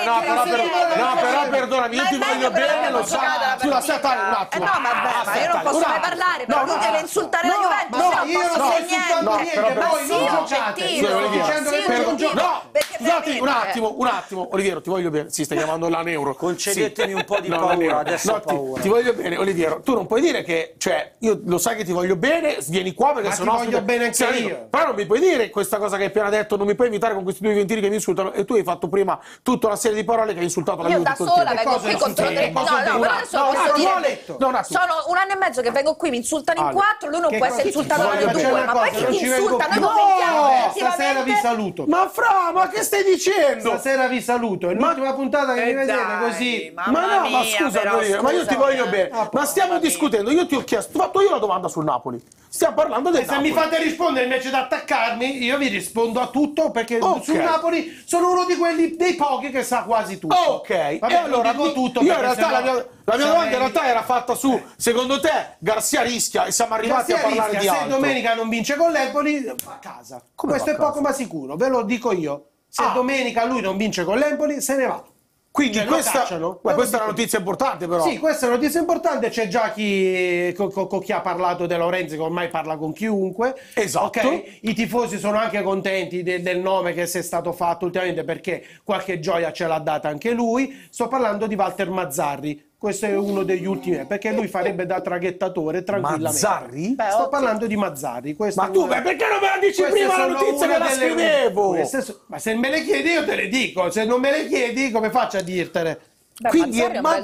perdonami, io ti voglio bene, lo sai. Scusa, aspetta un attimo. No, vabbè, ma io non posso mai parlare, però lui deve insultare la Juventus, no, io non sto insultando niente, voi non giocate. No, scusate un attimo, Oliviero, ti voglio bene. Si sta chiamando la Neuro. Concedetemi un po' di paura, adesso ho paura. Ti voglio bene, Oliviero, tu non puoi dire che, cioè, io lo sai che ti voglio bene, vieni qua perché sennò ti voglio bene anche io. Però non mi puoi dire questa cosa che hai appena detto, non mi puoi invitare con questi 2 juventini che mi insultano e tu hai fatto prima tutta una serie di parole che hai insultato la Io Juve. da sola vengo qui contro 3. No, però adesso posso dire. Sono 1 anno e mezzo che vengo qui, mi insultano in 4, lui non può essere insultato dalle 2, ma poi chi ti insulta? Noi commentiamo stasera vi saluto. Ma ma che stai dicendo? Stasera vi saluto, è l'ultima puntata che mi vedete così. Ma no, ma scusa, ma io ti voglio bene. Ma stiamo discutendo, io ti ho chiesto, ti ho fatto io la domanda sul Napoli. Stiamo parlando del Napoli. Se mi fate rispondere invece di attaccarmi, io vi rispondo a tutto perché sul Napoli sono uno di quelli dei pochi che sa quasi tutto. Ok, vabbè, allora dico tutto. Io in realtà la mia domanda in realtà era fatta su, secondo te Garcia rischia e siamo arrivati a parlare di altro. Se domenica non vince con l'Empoli, va a casa. Questo è poco ma sicuro, ve lo dico io. Se domenica lui non vince con l'Empoli, se ne va. Quindi questa è una notizia importante, però. Sì, questa è una notizia importante. C'è già chi ha parlato De Laurentiis, che ormai parla con chiunque. Esatto. Okay? I tifosi sono anche contenti del nome che si è stato fatto ultimamente, perché qualche gioia ce l'ha data anche lui. Sto parlando di Walter Mazzarri. Questo è uno degli ultimi, perché lui farebbe da traghettatore tranquillamente. Mazzarri? Sto parlando di Mazzarri. Ma tu, perché non me la dici prima la notizia che la scrivevo? Ma se me le chiedi io te le dico, se non me le chiedi come faccio a dirtele? Quindi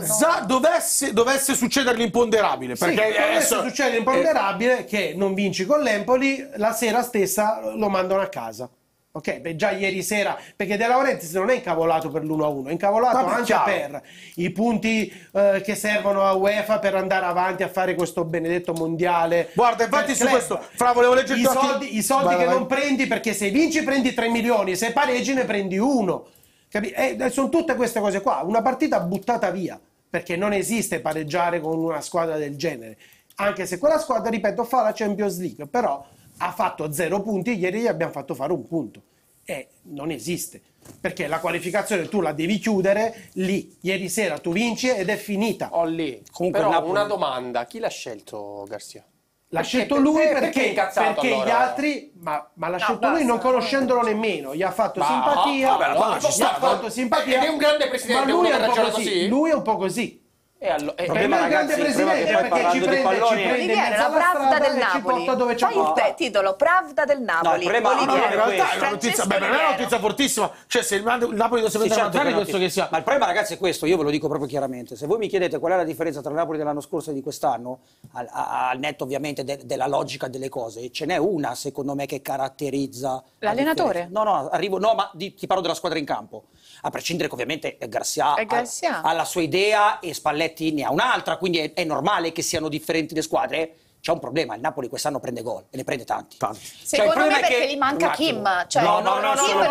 dovesse succedere l'imponderabile, perché adesso succede l'imponderabile che non vinci con l'Empoli, la sera stessa lo mandano a casa. Ok, beh, già ieri sera, perché De Laurentiis non è incavolato per l'1-1, è incavolato anche per i punti che servono a UEFA per andare avanti a fare questo benedetto mondiale. Guarda, infatti su questo, volevo leggere i soldi che non prendi, perché se vinci prendi 3 milioni, se pareggi ne prendi 1. Sono tutte queste cose qua, una partita buttata via, perché non esiste pareggiare con una squadra del genere, anche se quella squadra, ripeto, fa la Champions League, però ha fatto 0 punti, ieri gli abbiamo fatto fare 1 punto. Non esiste, perché la qualificazione tu la devi chiudere lì. Ieri sera tu vinci ed è finita. Comunque però una domanda, chi l'ha scelto Garcia? L'ha scelto lui perché allora? Gli altri, ma l'ha scelto lui non conoscendolo nemmeno, gli ha fatto simpatia, ed è un grande presidente, ma lui è un po' così. Lui è un po' così. Per me è un grande presidente, perché ci prende Oliviero, la Pravda del Napoli. Fai il titolo, Pravda del Napoli. In realtà è una notizia, per me è una notizia fortissima. Cioè, se il Napoli dovesse prendere Mazzarri, penso che sia. Ma il problema, ragazzi, è questo, io ve lo dico proprio chiaramente. Se voi mi chiedete qual è la differenza tra il Napoli dell'anno scorso e di quest'anno, al netto ovviamente della logica delle cose, ce n'è una, secondo me, che caratterizza l'allenatore. Ma ti parlo della squadra in campo. A prescindere che ovviamente Garcia ha la sua idea e Spalletti ne ha un'altra, quindi è normale che siano differenti le squadre. C'è un problema, il Napoli quest'anno prende gol e ne prende tanti. Secondo me perché gli manca Kim, cioè no, non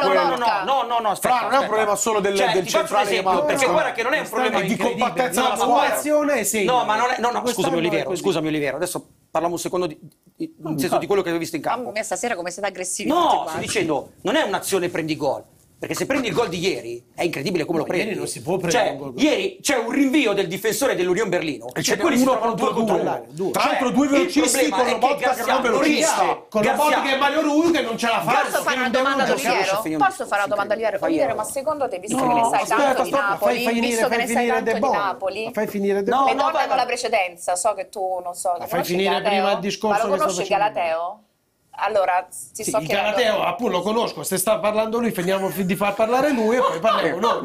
è un problema solo del centrale che manca. Perché guarda che non è un problema di compattezza della squadra. No, ma non è, scusami Oliviero, adesso parliamo un secondo nel senso di quello che avevo visto in campo. A me stasera come siete aggressivi. No, sto dicendo, non è un'azione prendi gol. Perché se prendi il gol di ieri, è incredibile come lo prendi. Ieri non si può prendere un gol. Ieri c'è un rinvio del difensore dell'Union Berlino. E c'è uno contro 2. Tra l'altro 2 velocisti con Lobotka che non velocista. Con Lobotka e Mario Rui che non ce la fa. Posso fare una domanda a Oliviero? Posso fare una domanda a Oliviero? Ma secondo te, visto che ne sai tanto di Napoli, visto che ne sai tanto di Napoli, fai finire le donne hanno la precedenza, so che tu non so. Fai finire prima il discorso. Ma lo conosci il Galateo? Allora, ti sto Il chiedendo. Galateo, appunto, lo conosco. Se sta parlando lui, finiamo di far parlare lui e poi parliamo noi.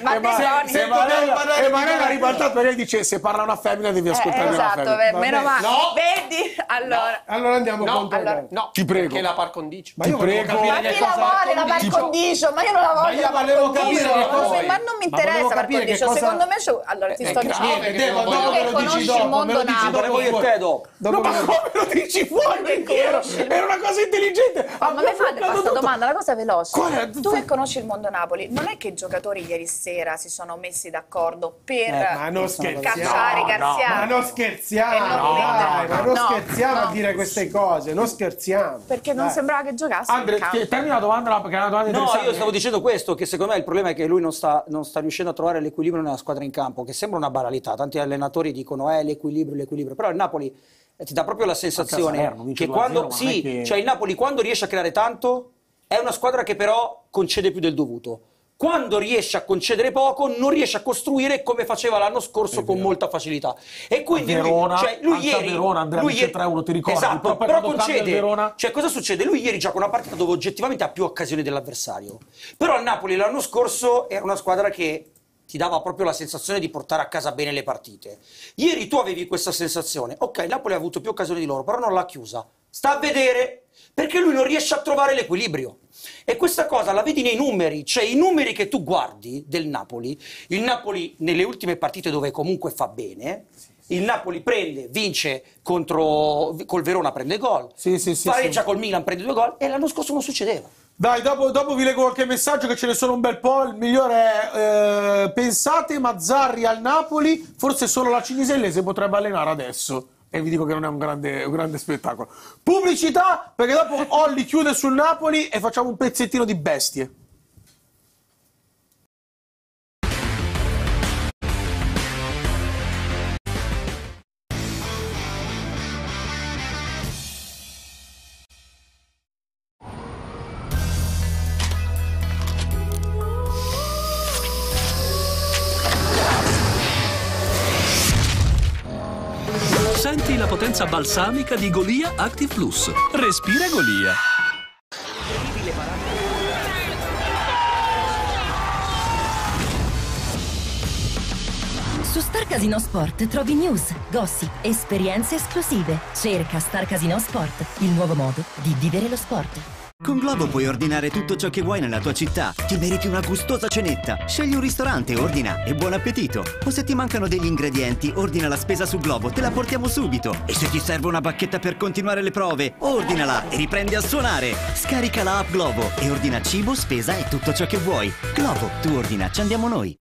Se Marella ha ribaltato perché dice se parla una femmina devi ascoltare una Esatto, femmina. meno male. No. Vedi? Allora. Allora andiamo contro. allora. No, ti prego. Che la par condicio. Ma io volevo capire Ma chi la vuole la par condicio? Ma io non la voglio. Ma io volevo capire che cosa. Ma non mi interessa par condicio. Secondo me allora ti sto dicendo. Tu che conosci il mondo Napoli. No, ma come lo dici fuori? Era una cosa intelligente. Ma mi fate questa domanda, la cosa è veloce. Tu che conosci il mondo Napoli, non è che i giocatori ieri sera si sono messi d'accordo per cacciare Garcia? Ma non scherziamo, dai, ma non scherziamo a dire queste cose, non scherziamo. Perché non sembrava che giocasse. Andrea, termina la domanda perché è una domanda No, interessante. io stavo dicendo questo, che secondo me il problema è che lui non sta riuscendo a trovare l'equilibrio nella squadra in campo, che sembra una banalità. Tanti allenatori dicono l'equilibrio, però il Napoli ti dà proprio la sensazione che quando cioè il Napoli quando riesce a creare tanto è una squadra che però concede più del dovuto. Quando riesce a concedere poco non riesce a costruire come faceva l'anno scorso con molta facilità. E quindi lui ieri Andrea dice 3-1, ti ricordi? Esatto, però concede. Cioè cosa succede? Lui ieri gioca una partita dove oggettivamente ha più occasioni dell'avversario. Però il Napoli l'anno scorso era una squadra che ti dava proprio la sensazione di portare a casa bene le partite. Ieri tu avevi questa sensazione, ok, il Napoli ha avuto più occasioni di loro, però non l'ha chiusa. Sta a vedere, perché lui non riesce a trovare l'equilibrio. E questa cosa la vedi nei numeri, cioè i numeri che tu guardi del Napoli, il Napoli nelle ultime partite dove comunque fa bene, il Napoli prende, vince col Verona, prende gol, pareggia col Milan, prende 2 gol, e l'anno scorso non succedeva. Dai, dopo vi leggo qualche messaggio che ce ne sono un bel po'. Il migliore è pensate Mazzarri al Napoli, forse solo la cinisellese potrebbe allenare adesso. E vi dico che non è un grande spettacolo. Pubblicità, perché dopo Olli chiude sul Napoli e facciamo un pezzettino di bestie. Senti la potenza balsamica di Golia Active Plus. Respira Golia. Su Star Casino Sport trovi news, gossip, esperienze esclusive. Cerca Star Casino Sport, il nuovo modo di vivere lo sport. Con Glovo puoi ordinare tutto ciò che vuoi nella tua città. Ti meriti una gustosa cenetta. Scegli un ristorante, ordina e buon appetito. O se ti mancano degli ingredienti, ordina la spesa su Glovo, te la portiamo subito. E se ti serve una bacchetta per continuare le prove, ordinala e riprendi a suonare. Scarica la app Glovo e ordina cibo, spesa e tutto ciò che vuoi. Glovo, tu ordina, ci andiamo noi.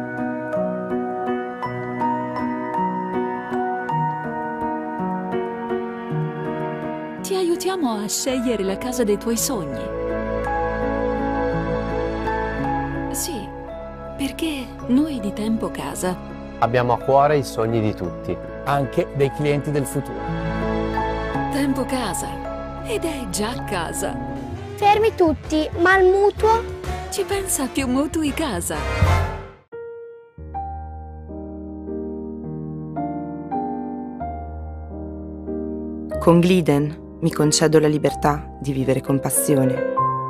Ti aiutiamo a scegliere la casa dei tuoi sogni. Sì, perché noi di Tempo Casa Abbiamo a cuore i sogni di tutti, anche dei clienti del futuro. Tempo Casa. Ed è già casa. Fermi tutti, ma il mutuo? Ci pensa Più Mutui Casa. Con Gliden mi concedo la libertà di vivere con passione.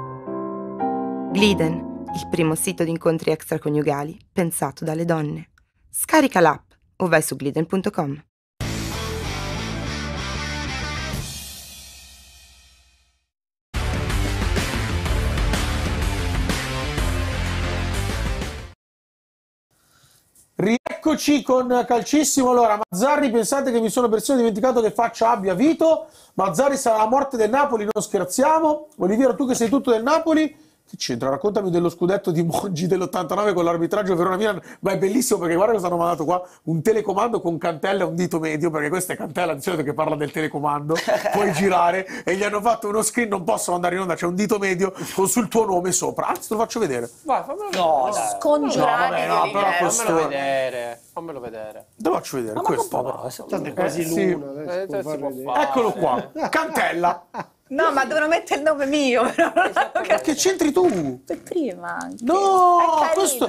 Gliden, il primo sito di incontri extraconiugali pensato dalle donne. Scarica l'app o vai su gliden.com. Rieccoci con Calcissimo. Allora, Mazzarri, pensate che mi sono persino dimenticato che faccia abbia Vito. Mazzarri sarà la morte del Napoli, non scherziamo. Oliviero, tu che sei tutto del Napoli, che c'entra? Raccontami dello scudetto di Mongi dell'89 con l'arbitraggio Verona-Milan. Ma è bellissimo perché guarda cosa hanno mandato qua, un telecomando con Cantella e un dito medio, perché questa è Cantella di solito che parla del telecomando, puoi girare, e gli hanno fatto uno screen, non possono andare in onda, c'è un dito medio con sul tuo nome sopra. Anzi, te lo faccio vedere. Vai, fammelo vedere. Scongiurati. No, però fammelo vedere. Fammelo vedere. Te lo faccio vedere. Questo Tanto è quasi l'uno. Eccolo qua, Cantella. No, ma devono mettere il nome mio. Che c'entri tu? Per prima anche. No, è questo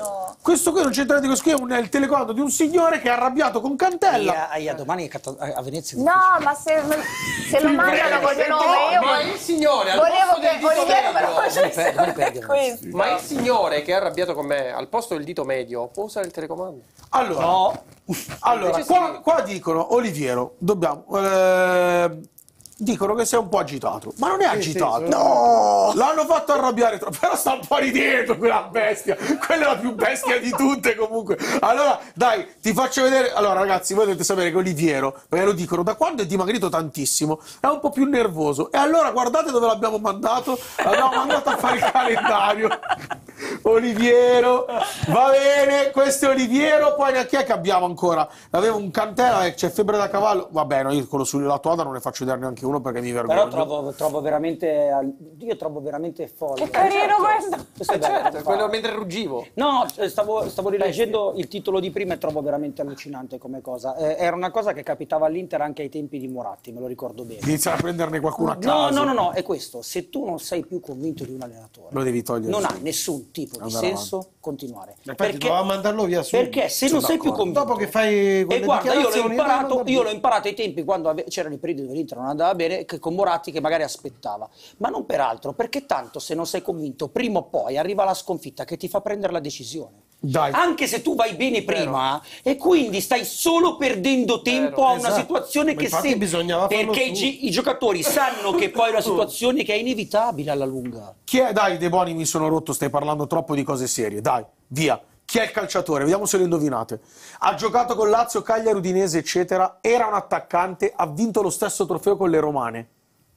Questo qui non c'entra niente con questo, è il telecomando di un signore che è arrabbiato con Cantella. Domani a Venezia. No, ma se lo mandano col mio nome, io ma il signore al volevo posto che del dito Oliviero me lo medio, facesse come questo. ma il signore che è arrabbiato con me al posto del dito medio può usare il telecomando? Allora, allora qua dicono, Oliviero, dobbiamo... dicono che sei un po' agitato, ma non è agitato. No! L'hanno fatto arrabbiare troppo, però sta un po' di dietro quella bestia. Quella è la più bestia di tutte comunque. Allora, dai, ti faccio vedere. Allora, ragazzi, voi dovete sapere che Oliviero, perché lo dicono, da quando è dimagrito tantissimo, è un po' più nervoso. E allora guardate dove l'abbiamo mandato. L'abbiamo mandato a fare il calendario. Oliviero, va bene, questo è Oliviero. Poi chi è che abbiamo ancora? Avevo un Cantella, c'è febbre da cavallo. Vabbè, no, io quello sulla toada non ne faccio vedere neanche uno perché mi vergogno. Però trovo veramente, io trovo veramente folle. Che carino questo! Questo è bello, Certo, quello mentre ruggivo. No, stavo rileggendo il titolo di prima e trovo veramente allucinante come cosa. Era una cosa che capitava all'Inter anche ai tempi di Moratti, me lo ricordo bene. Iniziare a prenderne qualcuno a caso. No, è questo. Se tu non sei più convinto di un allenatore, lo devi togliere. non ha nessun tipo di senso continuare. Infatti doveva mandarlo via subito. Perché se non sei più convinto... Dopo che fai quelle E guarda, dichiarazioni, io l'ho imparato ai tempi quando c'erano i periodi dove l'Inter non andava bene, che con Moratti che magari aspettava. Ma non per altro, perché tanto se non sei convinto, prima o poi arriva la sconfitta che ti fa prendere la decisione. Dai. Anche se tu vai bene prima e quindi stai solo perdendo tempo a una situazione Ma che infatti bisognava farlo perché i giocatori sanno che poi è una situazione che è inevitabile alla lunga. Chi è? Dai, De Boni, mi sono rotto, stai parlando troppo di cose serie. Dai, via. Chi è il calciatore? Vediamo se lo indovinate. Ha giocato con Lazio, Cagliari, Udinese, eccetera. Era un attaccante, ha vinto lo stesso trofeo con le romane.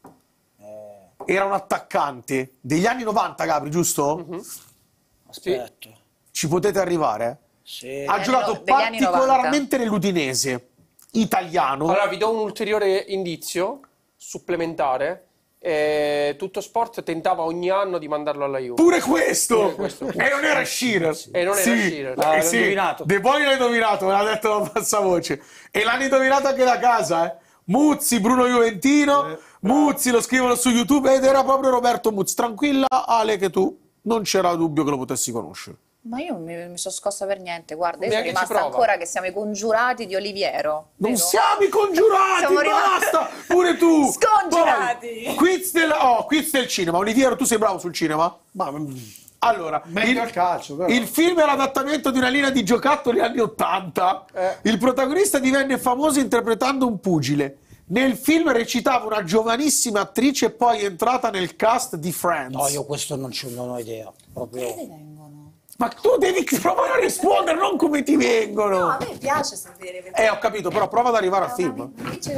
Era un attaccante degli anni 90, Gabri, giusto? Aspetta. Ci potete arrivare? Sì. Ha giocato degli anni particolarmente nell'Udinese. Italiano. Allora vi do un ulteriore indizio supplementare. Tutto Sport tentava ogni anno di mandarlo alla Juve. Pure questo! E non era Shearer. E non era Shearer. l'ho sì. indovinato. De Boni l'ha indovinato, me l'ha detto la passavoce. E l'hanno indovinato anche da casa, Muzzi, Bruno Juventino. Muzzi, lo scrivono su YouTube ed era proprio Roberto Muzzi. Tranquilla, Ale, che tu non c'era dubbio che lo potessi conoscere. Ma io mi sono scossa per niente, guarda, io sono Neanche ci rimasta prova. ancora che siamo i congiurati di Oliviero. Non vero? siamo i congiurati, Siamo basta! Pure tu! Scongiurati! Poi, quiz del cinema. Oliviero, tu sei bravo sul cinema? Allora, meglio al calcio, però. Il film è l'adattamento di una linea di giocattoli anni 80. Il protagonista divenne famoso interpretando un pugile. Nel film recitava una giovanissima attrice e poi è entrata nel cast di Friends. No, io questo non ho idea. Proprio. Ma tu devi provare a rispondere, non come ti vengono. No, a me piace sapere. Perché Ho capito, però prova ad arrivare al film.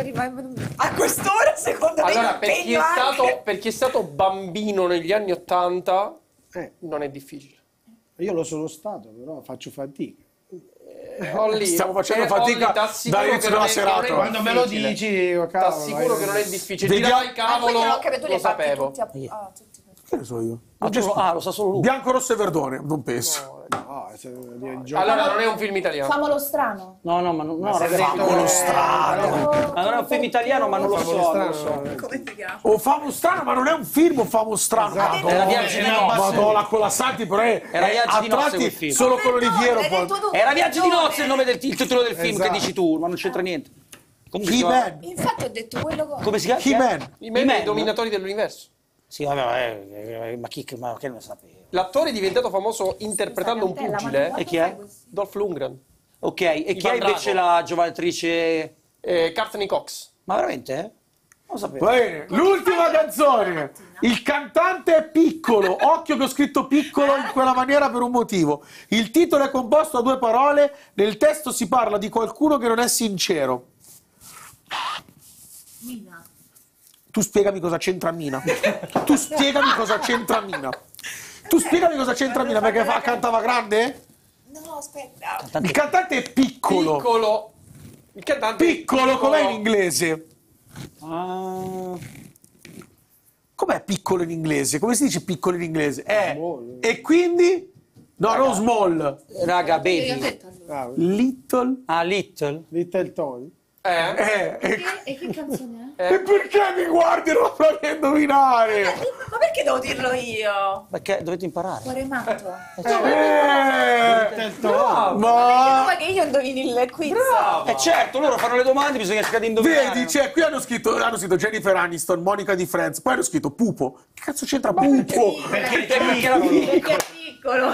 a quest'ora, secondo me, Allora, per chi, impegno anche. per chi è stato bambino negli anni 80, non è difficile. Io lo sono stato, però faccio fatica. Olli, Stiamo facendo fatica Olli, t'assicuro dall'inizio che non della è- non è serata. Quando me lo difficile. dici, io cavolo. T'assicuro che non è difficile. Vediamo- Dirai cavolo, Quindi non ho capito, tu li lo hai fatti sapevo. tutti tutti. Che ne so io? Lo sa solo lui. Bianco, rosso e verdone, non penso. Allora non è un film italiano. Famolo strano. No, ma no, se ragazzi. Famolo strano. Ma non è un film italiano, ma non lo so. Non lo so. Come si chiama? O famo strano, ma non è un film, o famo strano. Esatto. Era Viaggi di nozze. Madonna, con la Santi, però Era Viaggi di nozze quel film. solo con Oliviero. Era Viaggi di nozze il titolo del film che dici tu, ma non c'entra niente. Comunque si chiama- He-Man. Infatti ho detto quello che... Come si chiama? He-Man. I membri dei dominatori dell'universo. Sì, vabbè, ma che ne sapeva? L'attore è diventato famoso interpretando un pugile. E chi è? Dolph Lundgren. Ok, e chi è Ivan invece Drago. la giovantrice? Courtney Cox. Ma veramente? Non lo sapevo. Va bene, l'ultima canzone. Il cantante è piccolo. Occhio che ho scritto piccolo in quella maniera per un motivo. Il titolo è composto da 2 parole. Nel testo si parla di qualcuno che non è sincero. Mina. Tu spiegami cosa c'entra Mina. Tu spiegami cosa c'entra Mina. Tu spiegami cosa c'entra Mina, perché cantava grande? No, aspetta. Il cantante è piccolo. Piccolo. Il cantante Piccolo, com'è in inglese? Ah. Com'è piccolo in inglese? Come si dice piccolo in inglese? E quindi? No, non small. Raga, baby. Little. Ah, Little. Little Tony. E che canzone è? E perché mi guardi e non la provi a indovinare? Ma perché devo dirlo io? Perché dovete imparare. Cuore matto. Bravo. Ma Ma che io indovini il quiz. Certo, loro fanno le domande, bisogna cercare di indovinare. vedi, cioè, qui hanno scritto Jennifer Aniston, Monica di Friends, poi hanno scritto Pupo. Che cazzo c'entra Pupo? Perché Perché è piccolo.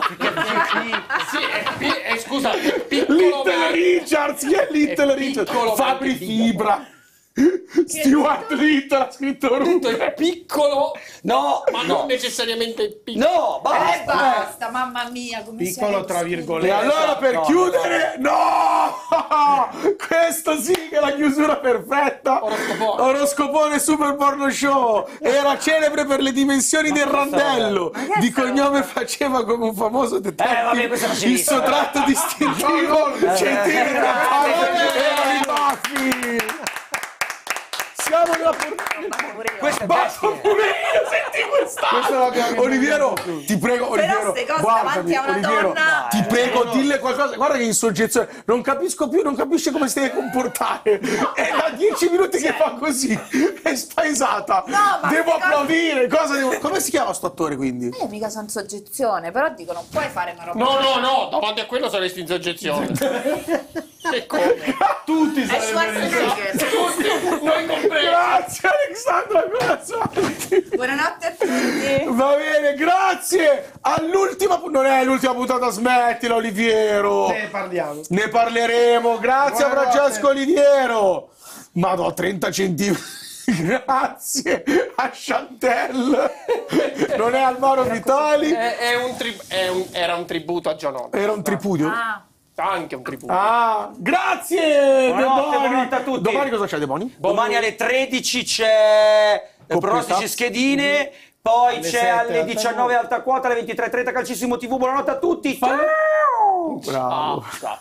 Scusa, è piccolo. Little Richards, chi è Little Richards? Fabri Fibra. Stuart Little ha scritto Rupe. È piccolo, no, ma non necessariamente piccolo. No, Basta, mamma mia, come piccolo tra virgolette. E allora per chiudere, no! Questo sì che è la chiusura perfetta. Oroscopone Super Porno Show. Era celebre per le dimensioni del randello. Di cognome faceva come un famoso detective. Il suo tratto distintivo, centinaia da parole, erano i baffi. Siamo nella Questa è basta pure io, senti questa. Oliviero, ti prego, Oliviero, guardami, Oliviero, ti prego, dille qualcosa. Guarda che in soggezione, non capisco più, non capisce come si deve comportare. È da 10 minuti che fa così, è spaesata. Devo applaudire, cosa devo... Come si chiama sto attore quindi? Io mica sono in soggezione, però dico non puoi fare una roba. No, davanti a quello saresti in soggezione. E come? Tutti sarebbero tutti, noi compresi. Grazie Alexandra Corazzati. Buonanotte a tutti. Va bene, grazie. All'ultima, non è l'ultima puntata, smettila Oliviero. Ne parliamo. Ne parleremo. Grazie a Francesco Oliviero. Madò, 30 centimetri. Grazie a Chantel. Non è Alvaro Vitali. Era un tributo a Gianone. Era un tripudio. Anche un tributo. Grazie. Buonanotte a tutti. Domani cosa c'è, Demoni? Domani alle 13 c'è pronostici schedine, poi c'è alle 19 alta quota, alle 23:30 Calcissimo TV. Buonanotte a tutti. Ciao. Bravo. Ciao.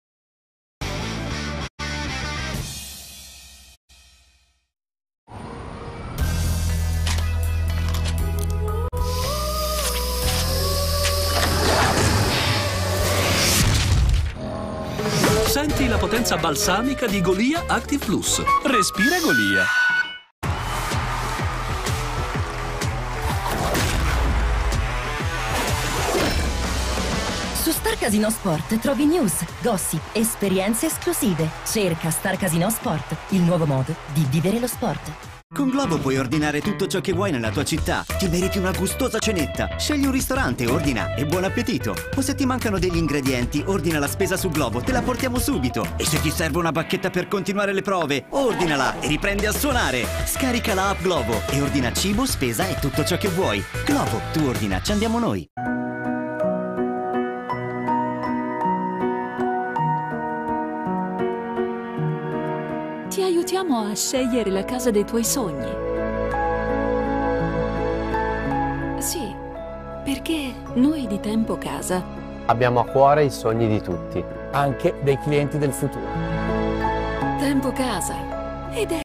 Senti la potenza balsamica di Golia Active Plus. Respira Golia. Su Star Casino Sport trovi news, gossip, esperienze esclusive. Cerca Star Casino Sport, il nuovo modo di vivere lo sport. Con Globo puoi ordinare tutto ciò che vuoi nella tua città. Ti meriti una gustosa cenetta. Scegli un ristorante, ordina e buon appetito. O se ti mancano degli ingredienti, ordina la spesa su Globo, te la portiamo subito. E se ti serve una bacchetta per continuare le prove, ordinala e riprendi a suonare. Scarica la app Globo e ordina cibo, spesa e tutto ciò che vuoi. Globo, tu ordina, ci andiamo noi. Ti aiutiamo a scegliere la casa dei tuoi sogni. Sì, perché noi di Tempo Casa Abbiamo a cuore i sogni di tutti, anche dei clienti del futuro. Tempo Casa ed è